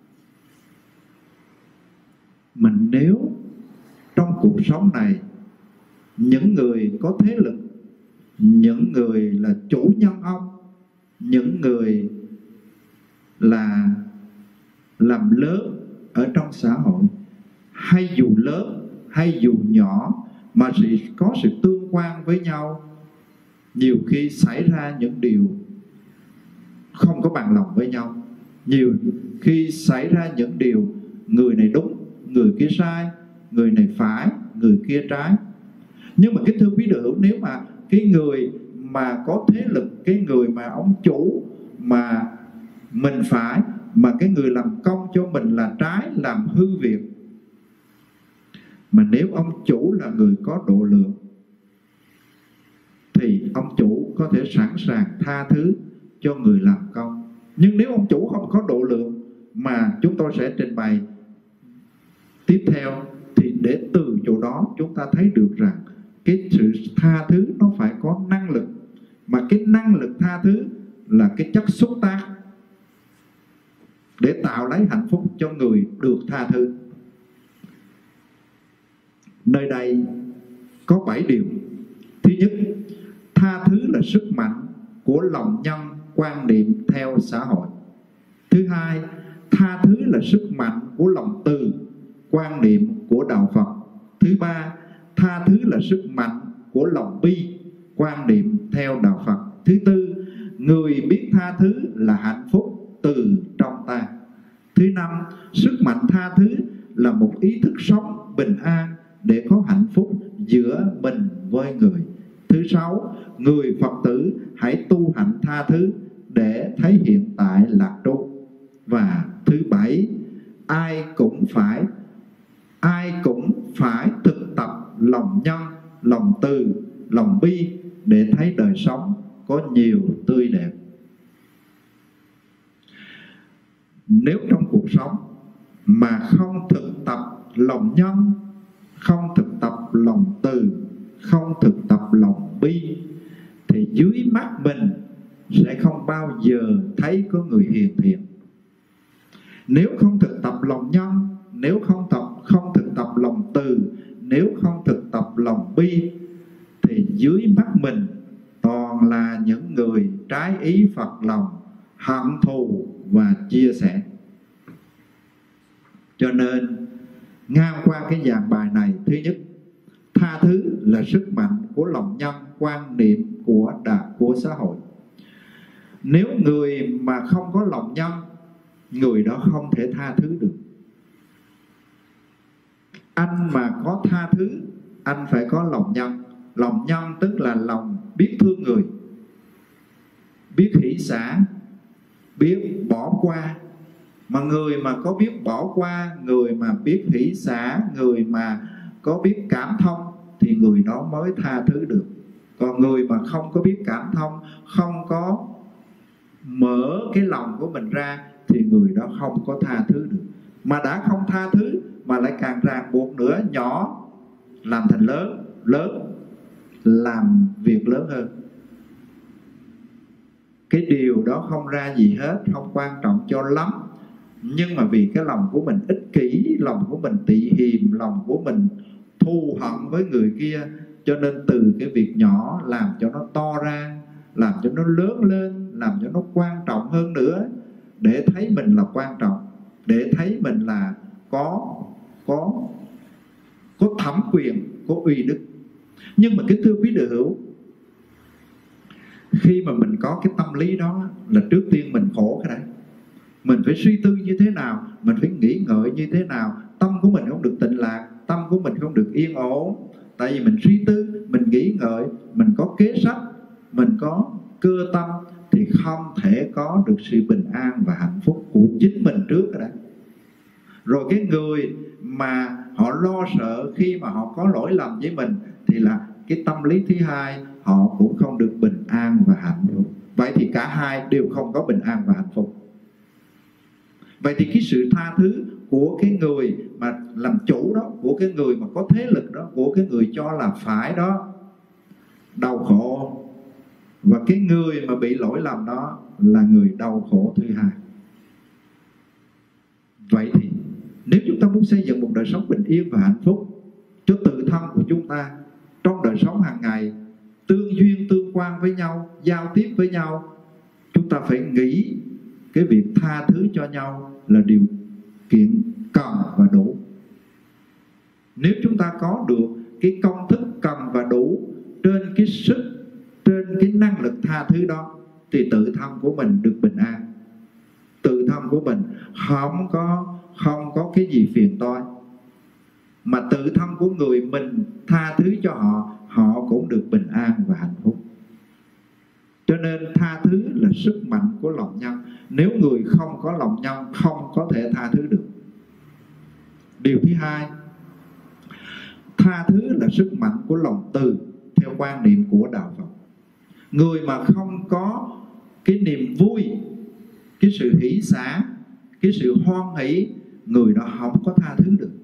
Mình nếu trong cuộc sống này, những người có thế lực, những người là chủ nhân ông, những người là làm lớn ở trong xã hội, hay dù lớn hay dù nhỏ, mà có sự tương quan với nhau, nhiều khi xảy ra những điều không có bằng lòng với nhau, nhiều khi xảy ra những điều người này đúng, người kia sai, người này phải, người kia trái. Nhưng mà kính thưa quý vị, nếu mà cái người mà có thế lực, cái người mà ông chủ mà mình phải, mà cái người làm công cho mình là trái, làm hư việc, mà nếu ông chủ là người có độ lượng thì ông chủ có thể sẵn sàng tha thứ cho người làm công. Nhưng nếu ông chủ không có độ lượng, mà chúng tôi sẽ trình bày tiếp theo, thì để từ chỗ đó chúng ta thấy được rằng cái sự tha thứ nó phải có năng lực, mà cái năng lực tha thứ là cái chất xúc tác để tạo lấy hạnh phúc cho người được tha thứ. Nơi đây có 7 điều. Thứ nhất, tha thứ là sức mạnh của lòng nhân quan niệm theo xã hội. Thứ hai, tha thứ là sức mạnh của lòng từ quan niệm của đạo Phật. Thứ ba, tha thứ là sức mạnh của lòng bi quan niệm theo đạo Phật. Thứ tư, người biết tha thứ là hạnh phúc từ trong ta. Thứ năm, sức mạnh tha thứ là một ý thức sống bình an để có hạnh phúc giữa mình với người. Thứ sáu, người Phật tử hãy tu hành tha thứ để thấy hiện tại lạc trú. Và thứ bảy, ai cũng phải thực tập lòng nhân, lòng từ, lòng bi để thấy đời sống có nhiều tươi đẹp. Nếu trong cuộc sống mà không thực tập lòng nhân, không thực tập lòng từ, không thực tập lòng bi, thì dưới mắt mình sẽ không bao giờ thấy có người hiền thiện. Nếu không thực tập lòng nhân, nếu không thực tập lòng từ, nếu không thực tập lòng bi, thì dưới mắt mình toàn là những người trái ý Phật lòng, hận thù và chia sẻ. Cho nên ngang qua cái giảng bài này, thứ nhất, tha thứ là sức mạnh của lòng nhân quan niệm của xã hội. Nếu người mà không có lòng nhân, người đó không thể tha thứ được. Anh mà có tha thứ, anh phải có lòng nhân. Lòng nhân tức là lòng biết thương người, biết hỷ xả, biết bỏ qua. Mà người mà có biết bỏ qua, người mà biết hỷ xả, người mà có biết cảm thông, thì người đó mới tha thứ được. Còn người mà không có biết cảm thông, không có mở cái lòng của mình ra, thì người đó không có tha thứ được. Mà đã không tha thứ mà lại càng ràng buộc nữa, nhỏ làm thành lớn, lớn làm việc lớn hơn. Cái điều đó không ra gì hết, không quan trọng cho lắm. Nhưng mà vì cái lòng của mình ích kỷ, lòng của mình tị hiềm, lòng của mình thù hận với người kia, cho nên từ cái việc nhỏ làm cho nó to ra, làm cho nó lớn lên, làm cho nó quan trọng hơn nữa, để thấy mình là quan trọng, để thấy mình là có thẩm quyền, có uy đức. Nhưng mà kính thưa quý đệ hữu, khi mà mình có cái tâm lý đó là trước tiên mình khổ cái đấy. Mình phải suy tư như thế nào, mình phải nghĩ ngợi như thế nào, tâm của mình không được tịnh lạc, tâm của mình không được yên ổn. Tại vì mình suy tư, mình nghĩ ngợi, mình có kế sách, mình có cơ tâm, thì không thể có được sự bình an và hạnh phúc của chính mình trước đó. Rồi cái người mà họ lo sợ khi mà họ có lỗi lầm với mình, thì là cái tâm lý thứ hai, họ cũng không được bình an và hạnh phúc. Vậy thì cả hai đều không có bình an và hạnh phúc. Vậy thì cái sự tha thứ của cái người mà làm chủ đó, của cái người mà có thế lực đó, của cái người cho là phải đó, đau khổ. Và cái người mà bị lỗi lầm đó là người đau khổ thứ hai. Vậy thì nếu chúng ta muốn xây dựng một đời sống bình yên và hạnh phúc cho tự thân của chúng ta, trong đời sống hàng ngày, tương duyên tương quan với nhau, giao tiếp với nhau, chúng ta phải nghĩ cái việc tha thứ cho nhau là điều kiện cần và đủ. Nếu chúng ta có được cái công thức cần và đủ trên cái sức, trên cái năng lực tha thứ đó, thì tự thân của mình được bình an. Tự thân của mình không có cái gì phiền toái. Mà tự thân của người mình tha thứ cho họ, họ cũng được bình an và hạnh phúc. Cho nên tha thứ là sức mạnh của lòng nhân. Nếu người không có lòng nhân, không có thể tha thứ được. Điều thứ hai, tha thứ là sức mạnh của lòng từ theo quan niệm của đạo Phật. Người mà không có cái niềm vui, cái sự hỷ xả, cái sự hoan hỷ, người đó không có tha thứ được.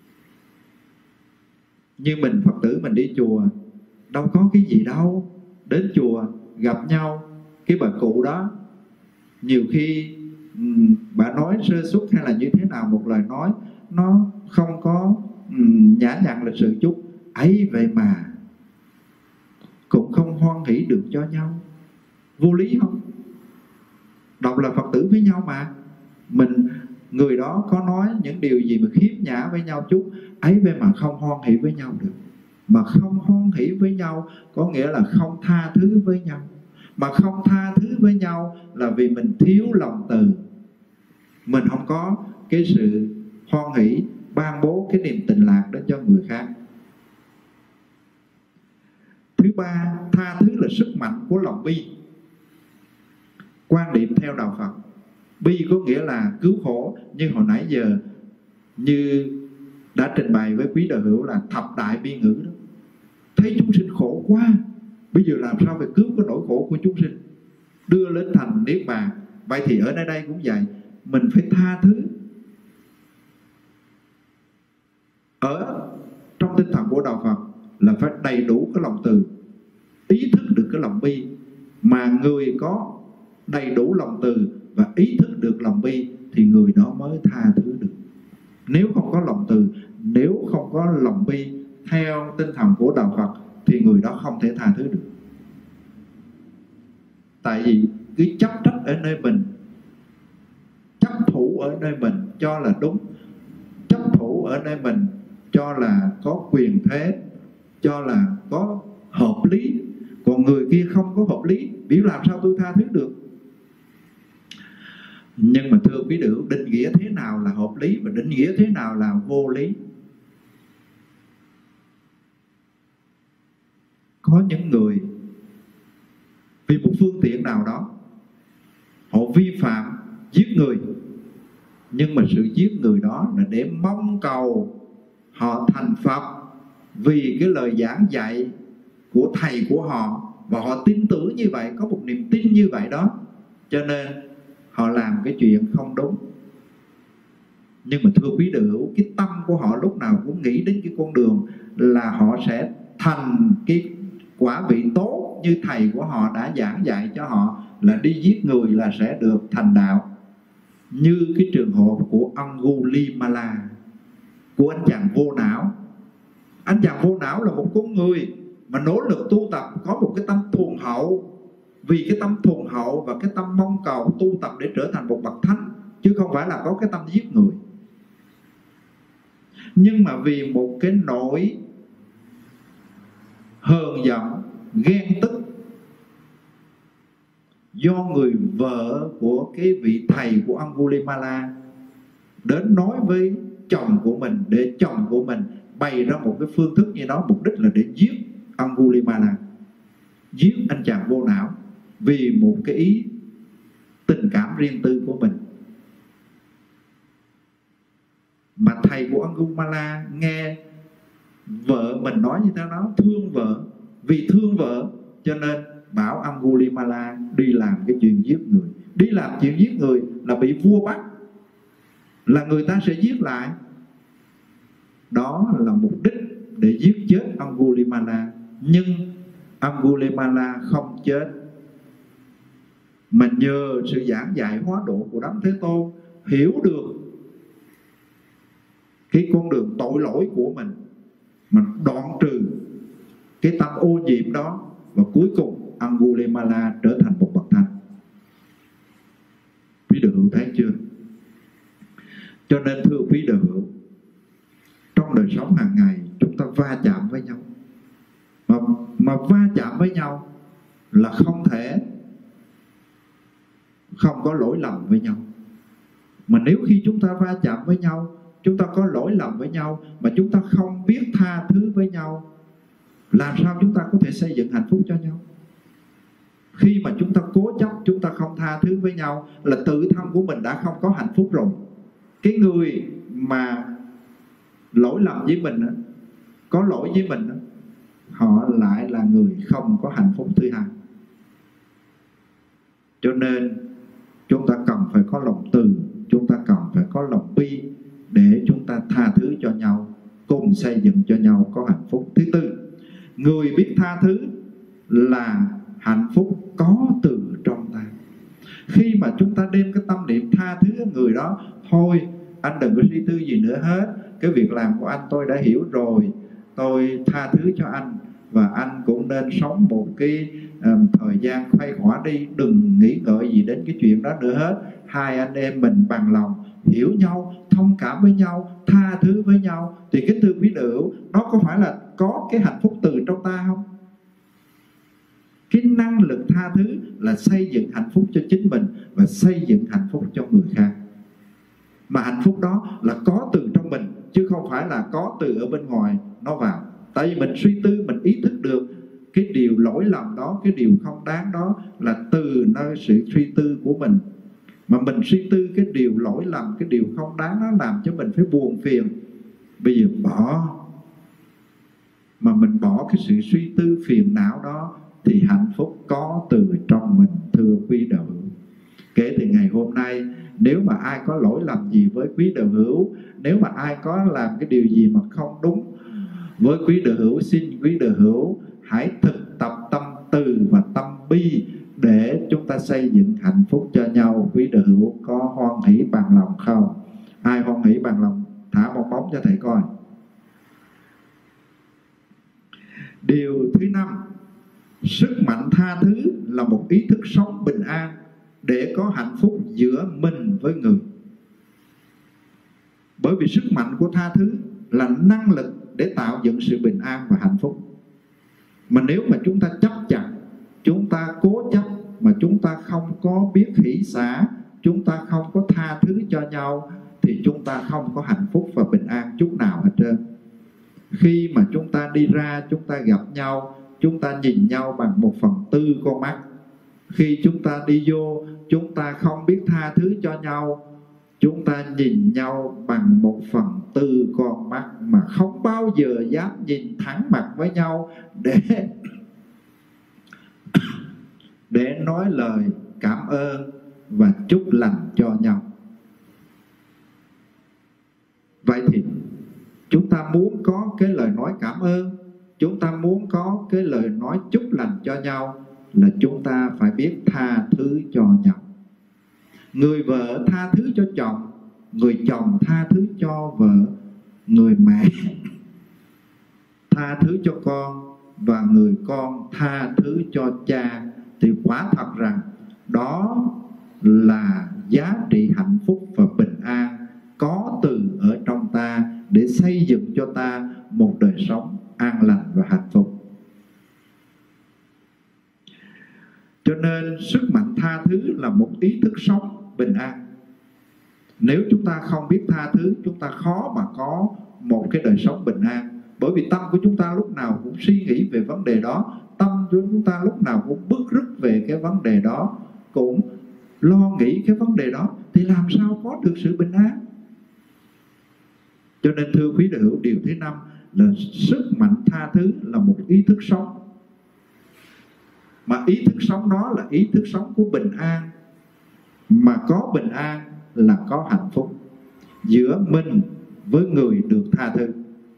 Như mình Phật tử mình đi chùa, đâu có cái gì đâu. Đến chùa gặp nhau, cái bà cụ đó nhiều khi bà nói sơ suất hay là như thế nào, một lời nói nó không có nhã nhặn lịch sự chút, ấy vậy mà cũng không hoan hỷ được cho nhau. Vô lý không? Đồng là Phật tử với nhau mà. Người đó có nói những điều gì mà khiếp nhã với nhau chút, ấy vậy mà không hoan hỷ với nhau được. Mà không hoan hỷ với nhau có nghĩa là không tha thứ với nhau. Mà không tha thứ với nhau là vì mình thiếu lòng từ. Mình không có cái sự hoan hỷ ban bố cái niềm tình lạc đến cho người khác. Thứ ba, tha thứ là sức mạnh của lòng bi. Quan điểm theo đạo Phật, bi có nghĩa là cứu khổ. Như hồi nãy giờ như đã trình bày với quý đạo hữu là thập đại bi ngữ đó. Thấy chúng sinh khổ quá, bây giờ làm sao phải cứu cái nỗi khổ của chúng sinh, đưa lên thành niết bàn. Vậy thì ở nơi đây cũng vậy, mình phải tha thứ. Ở trong tinh thần của đạo Phật là phải đầy đủ cái lòng từ, ý thức được cái lòng bi. Mà người có đầy đủ lòng từ và ý thức được lòng bi thì người đó mới tha thứ được. Nếu không có lòng từ, nếu không có lòng bi theo tinh thần của đạo Phật thì người đó không thể tha thứ được. Tại vì cứ chấp trách ở nơi mình, chấp thủ ở nơi mình cho là đúng, chấp thủ ở nơi mình cho là có quyền thế, cho là có hợp lý. Còn người kia không có hợp lý, biểu làm sao tôi tha thứ được. Nhưng mà thưa quý đạo, định nghĩa thế nào là hợp lý và định nghĩa thế nào là vô lý? Có những người vì một phương tiện nào đó họ vi phạm giết người, nhưng mà sự giết người đó là để mong cầu họ thành Phật vì cái lời giảng dạy của thầy của họ, và họ tin tưởng như vậy, có một niềm tin như vậy đó, cho nên họ làm cái chuyện không đúng. Nhưng mà thưa quý đạo hữu, cái tâm của họ lúc nào cũng nghĩ đến cái con đường là họ sẽ thành cái quả vị tốt như thầy của họ đã giảng dạy cho họ, là đi giết người là sẽ được thành đạo. Như cái trường hợp của Angulimala, của anh chàng vô não. Anh chàng vô não là một con người mà nỗ lực tu tập, có một cái tâm thuần hậu. Vì cái tâm thuần hậu và cái tâm mong cầu tu tập để trở thành một bậc thánh, chứ không phải là có cái tâm giết người. Nhưng mà vì một cái nỗi hờn giận, ghen tức, do người vợ của cái vị thầy của Angulimala đến nói với chồng của mình, để chồng của mình bày ra một cái phương thức như đó, mục đích là để giết Angulimala, giết anh chàng vô não, vì một cái ý tình cảm riêng tư của mình. Mà thầy của Angulimala nghe vợ mình nói như thế đó, thương vợ, vì thương vợ cho nên bảo Angulimala đi làm cái chuyện giết người. Đi làm chuyện giết người là bị vua bắt, là người ta sẽ giết lại. Đó là mục đích để giết chết Angulimala. Nhưng Angulimala không chết, mà nhờ sự giảng dạy hóa độ của Đấng Thế Tôn, hiểu được cái con đường tội lỗi của mình, mà đoạn trừ cái tâm ô nhiễm đó, và cuối cùng Angulimala trở thành một bậc thánh. Vì Cho nên thưa quý đạo hữu, trong đời sống hàng ngày chúng ta va chạm với nhau, mà va chạm với nhau là không thể không có lỗi lầm với nhau. Mà nếu khi chúng ta va chạm với nhau, chúng ta có lỗi lầm với nhau mà chúng ta không biết tha thứ với nhau, làm sao chúng ta có thể xây dựng hạnh phúc cho nhau? Khi mà chúng ta cố chấp, chúng ta không tha thứ với nhau là tự thân của mình đã không có hạnh phúc rồi. Cái người mà lỗi lầm với mình, có lỗi với mình, họ lại là người không có hạnh phúc thứ hai. Cho nên chúng ta cần phải có lòng từ, chúng ta cần phải có lòng bi để chúng ta tha thứ cho nhau, cùng xây dựng cho nhau có hạnh phúc. Thứ tư, người biết tha thứ là hạnh phúc có từ trong ta. Khi mà chúng ta đem cái tâm niệm tha thứ người đó, thôi anh đừng có suy tư gì nữa hết, cái việc làm của anh tôi đã hiểu rồi, tôi tha thứ cho anh, và anh cũng nên sống một cái thời gian khuây khỏa đi, đừng nghĩ ngợi gì đến cái chuyện đó nữa hết. Hai anh em mình bằng lòng hiểu nhau, thông cảm với nhau, tha thứ với nhau, thì kính thưa quý đạo hữu, nó có phải là có cái hạnh phúc từ trong ta không? Cái năng lực tha thứ là xây dựng hạnh phúc cho chính mình và xây dựng hạnh phúc cho người khác. Mà hạnh phúc đó là có từ trong mình, chứ không phải là có từ ở bên ngoài nó vào. Tại vì mình suy tư, mình ý thức được cái điều lỗi lầm đó, cái điều không đáng đó là từ nơi sự suy tư của mình. Mà mình suy tư cái điều lỗi lầm, cái điều không đáng, nó làm cho mình phải buồn phiền. Bây giờ bỏ, mà mình bỏ cái sự suy tư phiền não đó, thì hạnh phúc có từ trong mình, thưa quý đạo hữu. Kể từ ngày hôm nay, nếu mà ai có lỗi lầm gì với quý đạo hữu, nếu mà ai có làm cái điều gì mà không đúng với quý đạo hữu, xin quý đạo hữu hãy thực tập tâm từ và tâm bi để chúng ta xây dựng hạnh phúc cho nhau. Quý đạo hữu có hoan hỷ bằng lòng không? Ai hoan hỷ bằng lòng thả một bóng cho thầy coi. Điều thứ 5, sức mạnh tha thứ là một ý thức sống bình an để có hạnh phúc giữa mình với người. Bởi vì sức mạnh của tha thứ là năng lực để tạo dựng sự bình an và hạnh phúc. Mà nếu mà chúng ta chấp chặt, chúng ta cố chấp, mà chúng ta không có biết hỷ xả, chúng ta không có tha thứ cho nhau, thì chúng ta không có hạnh phúc và bình an chút nào hết trơn. Khi mà chúng ta đi ra, chúng ta gặp nhau, chúng ta nhìn nhau bằng 1/4 con mắt. Khi chúng ta đi vô, chúng ta không biết tha thứ cho nhau, chúng ta nhìn nhau bằng 1/4 con mắt, mà không bao giờ dám nhìn thẳng mặt với nhau để nói lời cảm ơn và chúc lành cho nhau. Vậy thì chúng ta muốn có cái lời nói cảm ơn, chúng ta muốn có cái lời nói chúc lành cho nhau, là chúng ta phải biết tha thứ cho nhau. Người vợ tha thứ cho chồng, người chồng tha thứ cho vợ, người mẹ tha thứ cho con, và người con tha thứ cho cha, thì quả thật rằng đó là giá trị hạnh phúc và bình an có từ ở trong ta để xây dựng cho ta một đời sống an lành và hạnh phúc. Cho nên sức mạnh tha thứ là một ý thức sống bình an. Nếu chúng ta không biết tha thứ, chúng ta khó mà có một cái đời sống bình an. Bởi vì tâm của chúng ta lúc nào cũng suy nghĩ về vấn đề đó, tâm của chúng ta lúc nào cũng bứt rứt về cái vấn đề đó, cũng lo nghĩ cái vấn đề đó, thì làm sao có được sự bình an? Cho nên thưa quý đạo hữu, điều thứ 5 là sức mạnh tha thứ là một ý thức sống. Mà ý thức sống đó là ý thức sống của bình an. Mà có bình an là có hạnh phúc giữa mình với người được tha thứ.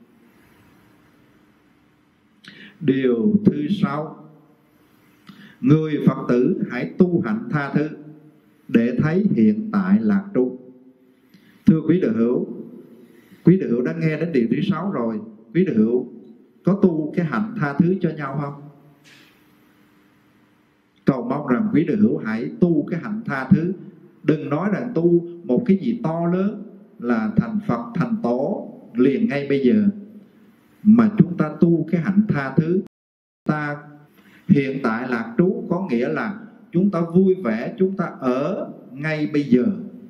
Điều thứ 6, người Phật tử hãy tu hạnh tha thứ để thấy hiện tại lạc trú. Thưa quý đạo hữu đã nghe đến điều thứ 6 rồi. Quý đạo hữu có tu cái hạnh tha thứ cho nhau không? Cầu mong rằng quý đạo hữu hãy tu cái hạnh tha thứ. Đừng nói rằng tu một cái gì to lớn, là thành Phật thành Tổ liền ngay bây giờ, mà chúng ta tu cái hạnh tha thứ. Ta hiện tại lạc trú có nghĩa là chúng ta vui vẻ, chúng ta ở ngay bây giờ.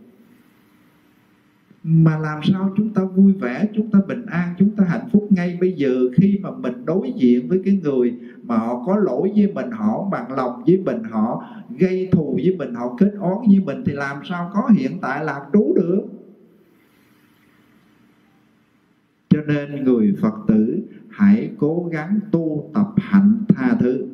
Mà làm sao chúng ta vui vẻ, chúng ta bình an, chúng ta hạnh phúc ngay bây giờ, khi mà mình đối diện với cái người mà họ có lỗi với mình, họ bằng lòng với mình, họ gây thù với mình, họ kết oán với mình, thì làm sao có hiện tại lạc trú được. Cho nên người Phật tử hãy cố gắng tu tập hạnh tha thứ.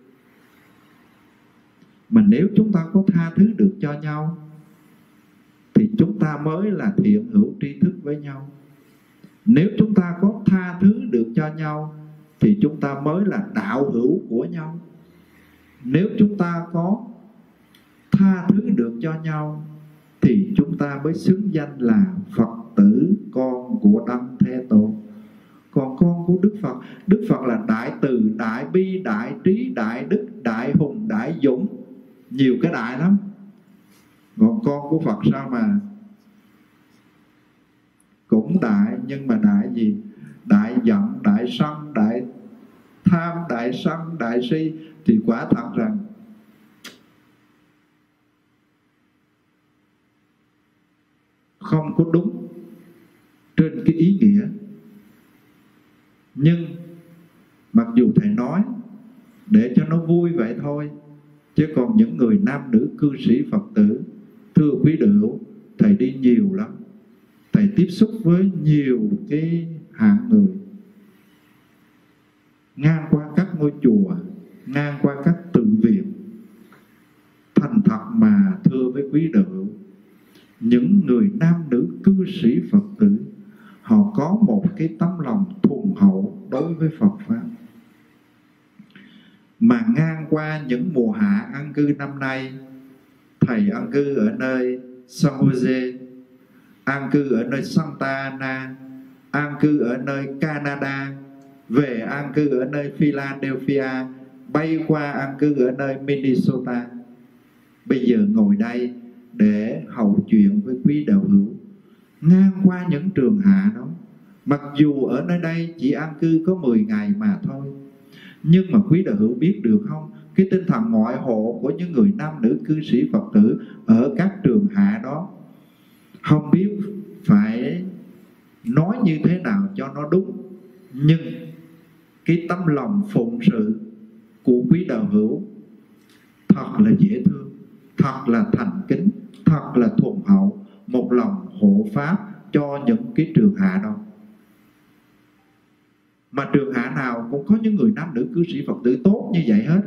Mà nếu chúng ta có tha thứ được cho nhau thì chúng ta mới là thiện hữu tri thức với nhau. Nếu chúng ta có tha thứ được cho nhau thì chúng ta mới là đạo hữu của nhau. Nếu chúng ta có tha thứ được cho nhau thì chúng ta mới xứng danh là Phật tử, con của Đấng Thế Tôn. Còn con của Đức Phật, Đức Phật là đại từ, đại bi, đại trí, đại đức, đại hùng, đại dũng, nhiều cái đại lắm. Còn con của Phật sao mà cũng đại, nhưng mà đại gì? Đại giận, đại sân, đại tham, đại sân, đại si. Thì quả thật rằng không có đúng trên cái ý nghĩa. Nhưng mặc dù Thầy nói để cho nó vui vậy thôi, chứ còn những người nam nữ cư sĩ Phật tử, thưa quý đệ hữu, Thầy đi nhiều lắm. Thầy tiếp xúc với nhiều cái hạng người, ngang qua các ngôi chùa, ngang qua các tự viện. Thành thật mà thưa với quý đệ hữu, những người nam nữ cư sĩ Phật tử, họ có một cái tấm lòng thuần hậu đối với Phật Pháp. Mà ngang qua những mùa hạ an cư năm nay, Thầy an cư ở nơi San Jose, an cư ở nơi Santa Ana, an cư ở nơi Canada, về an cư ở nơi Philadelphia, bay qua an cư ở nơi Minnesota. Bây giờ ngồi đây để hậu chuyện với quý đạo hữu, ngang qua những trường hạ đó. Mặc dù ở nơi đây chỉ an cư có 10 ngày mà thôi, nhưng mà quý đạo hữu biết được không, cái tinh thần ngoại hộ của những người nam nữ cư sĩ Phật tử ở các trường hạ đó, không biết phải nói như thế nào cho nó đúng. Nhưng cái tấm lòng phụng sự của quý đạo hữu thật là dễ thương, thật là thành kính, thật là thuần hậu, một lòng hộ pháp cho những cái trường hạ đó. Mà trường hạ nào cũng có những người nam nữ cư sĩ Phật tử tốt như vậy hết.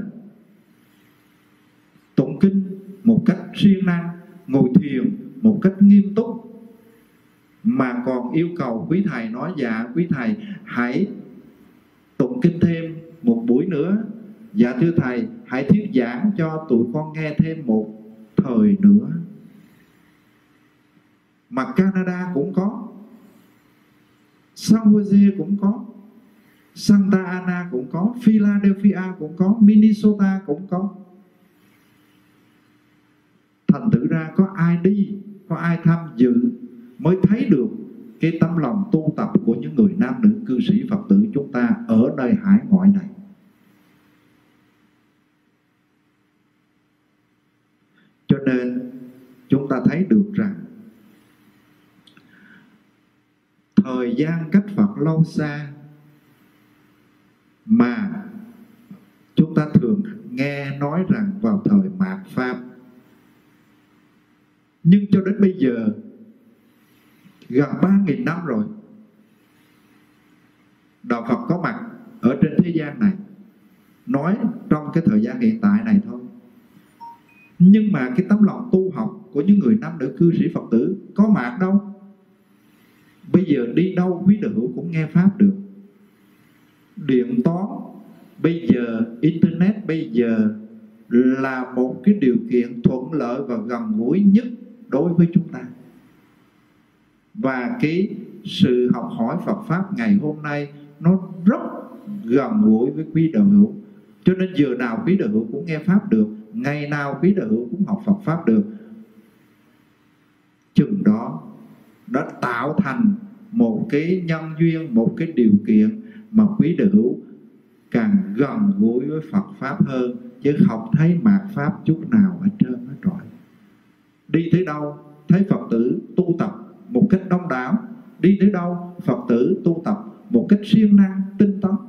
Tụng kinh một cách siêng năng, ngồi thiền một cách nghiêm túc, mà còn yêu cầu quý thầy nói: dạ quý thầy hãy tụng kinh thêm một buổi nữa, dạ thưa thầy hãy thuyết giảng cho tụi con nghe thêm một thời nữa. Mà Canada cũng có, San Jose cũng có, Santa Ana cũng có, Philadelphia cũng có, Minnesota cũng có. Thành thử ra có ai đi, có ai tham dự mới thấy được cái tấm lòng tu tập của những người nam nữ cư sĩ Phật tử chúng ta ở nơi hải ngoại này. Cho nên chúng ta thấy được rằng thời gian cách Phật lâu xa, mà chúng ta thường nghe nói rằng vào thời mạt Pháp. Nhưng cho đến bây giờ gần 3.000 năm rồi, Đạo Phật có mặt ở trên thế gian này, nói trong cái thời gian hiện tại này thôi. Nhưng mà cái tấm lòng tu học của những người nam nữ cư sĩ Phật tử có mạt đâu. Bây giờ đi đâu quý đạo hữu cũng nghe Pháp được. Điện toán bây giờ, Internet bây giờ là một cái điều kiện thuận lợi và gần gũi nhất đối với chúng ta. Và cái sự học hỏi Phật Pháp ngày hôm nay nó rất gần gũi với quý đạo hữu. Cho nên giờ nào quý đạo hữu cũng nghe Pháp được, ngày nào quý đạo hữu cũng học Phật Pháp được. Chừng đó nó tạo thành một cái nhân duyên, một cái điều kiện mà quý đệ hữu càng gần gũi với Phật Pháp hơn, chứ không thấy mạt Pháp chút nào ở trên hết rồi. Đi tới đâu thấy Phật tử tu tập một cách đông đảo, đi tới đâu Phật tử tu tập một cách siêng năng tinh tấn.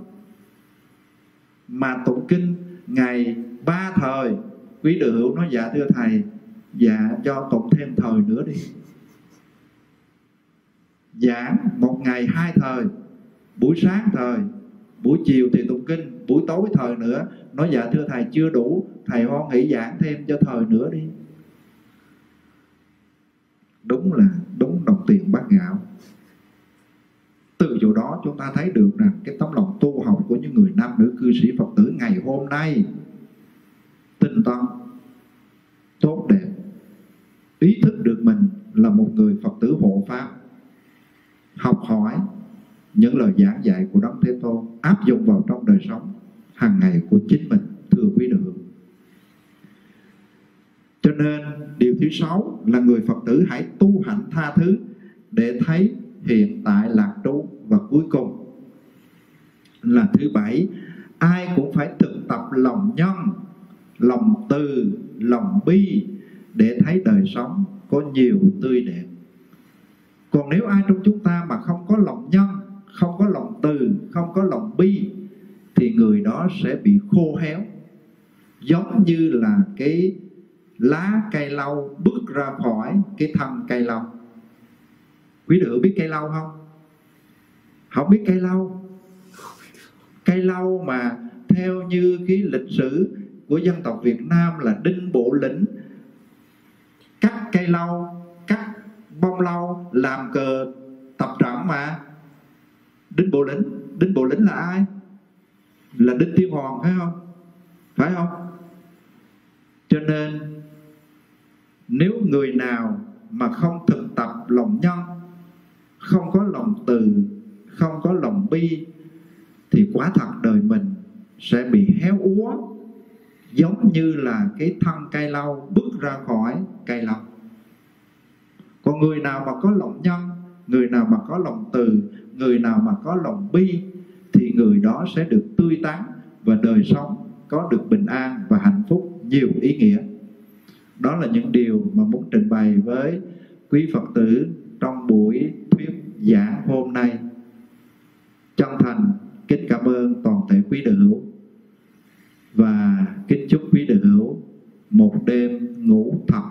Mà tụng kinh ngày 3 thời, quý đệ hữu nói dạ thưa thầy, dạ cho tụng thêm thời nữa đi. Giảng một ngày 2 thời, buổi sáng thời, buổi chiều thì tụng kinh, buổi tối thời nữa. Nói dạ thưa thầy chưa đủ, thầy hoan hỷ giảng thêm cho thời nữa đi. Đúng là đúng đồng tiền bát gạo. Từ chỗ đó chúng ta thấy được rằng cái tấm lòng tu học của những người nam nữ cư sĩ Phật tử ngày hôm nay tinh tấn, tốt đẹp, ý thức được mình là một người Phật tử hộ Pháp, học hỏi những lời giảng dạy của Đấng Thế Tôn, áp dụng vào trong đời sống hàng ngày của chính mình, thưa quý đệ hữu. Cho nên điều thứ 6 là người Phật tử hãy tu hạnh tha thứ để thấy hiện tại lạc trú. Và cuối cùng là thứ 7, ai cũng phải thực tập lòng nhân, lòng từ, lòng bi để thấy đời sống có nhiều tươi đẹp. Còn nếu ai trong chúng ta mà không có lòng nhân, không có lòng từ, không có lòng bi, thì người đó sẽ bị khô héo, giống như là cái lá cây lau bước ra khỏi cái thân cây lau. Quý đệ biết cây lau không? Không biết cây lau. Cây lau mà theo như cái lịch sử của dân tộc Việt Nam là Đinh Bộ Lĩnh cắt cây lau, cắt bông lau làm cờ tập trận mà. Đinh Bộ Lĩnh là ai? Là Đinh Tiên Hoàng, phải không? Phải không? Cho nên nếu người nào mà không thực tập lòng nhân, không có lòng từ, không có lòng bi, thì quả thật đời mình sẽ bị héo úa, giống như là cái thân cây lau bước ra khỏi cây lau. Còn người nào mà có lòng nhân, người nào mà có lòng từ, người nào mà có lòng bi, thì người đó sẽ được tươi tắn và đời sống có được bình an và hạnh phúc nhiều ý nghĩa. Đó là những điều mà muốn trình bày với quý Phật tử trong buổi thuyết giảng hôm nay. Chân thành kính cảm ơn toàn thể quý đệ hữu và kính chúc quý đệ hữu một đêm ngủ thật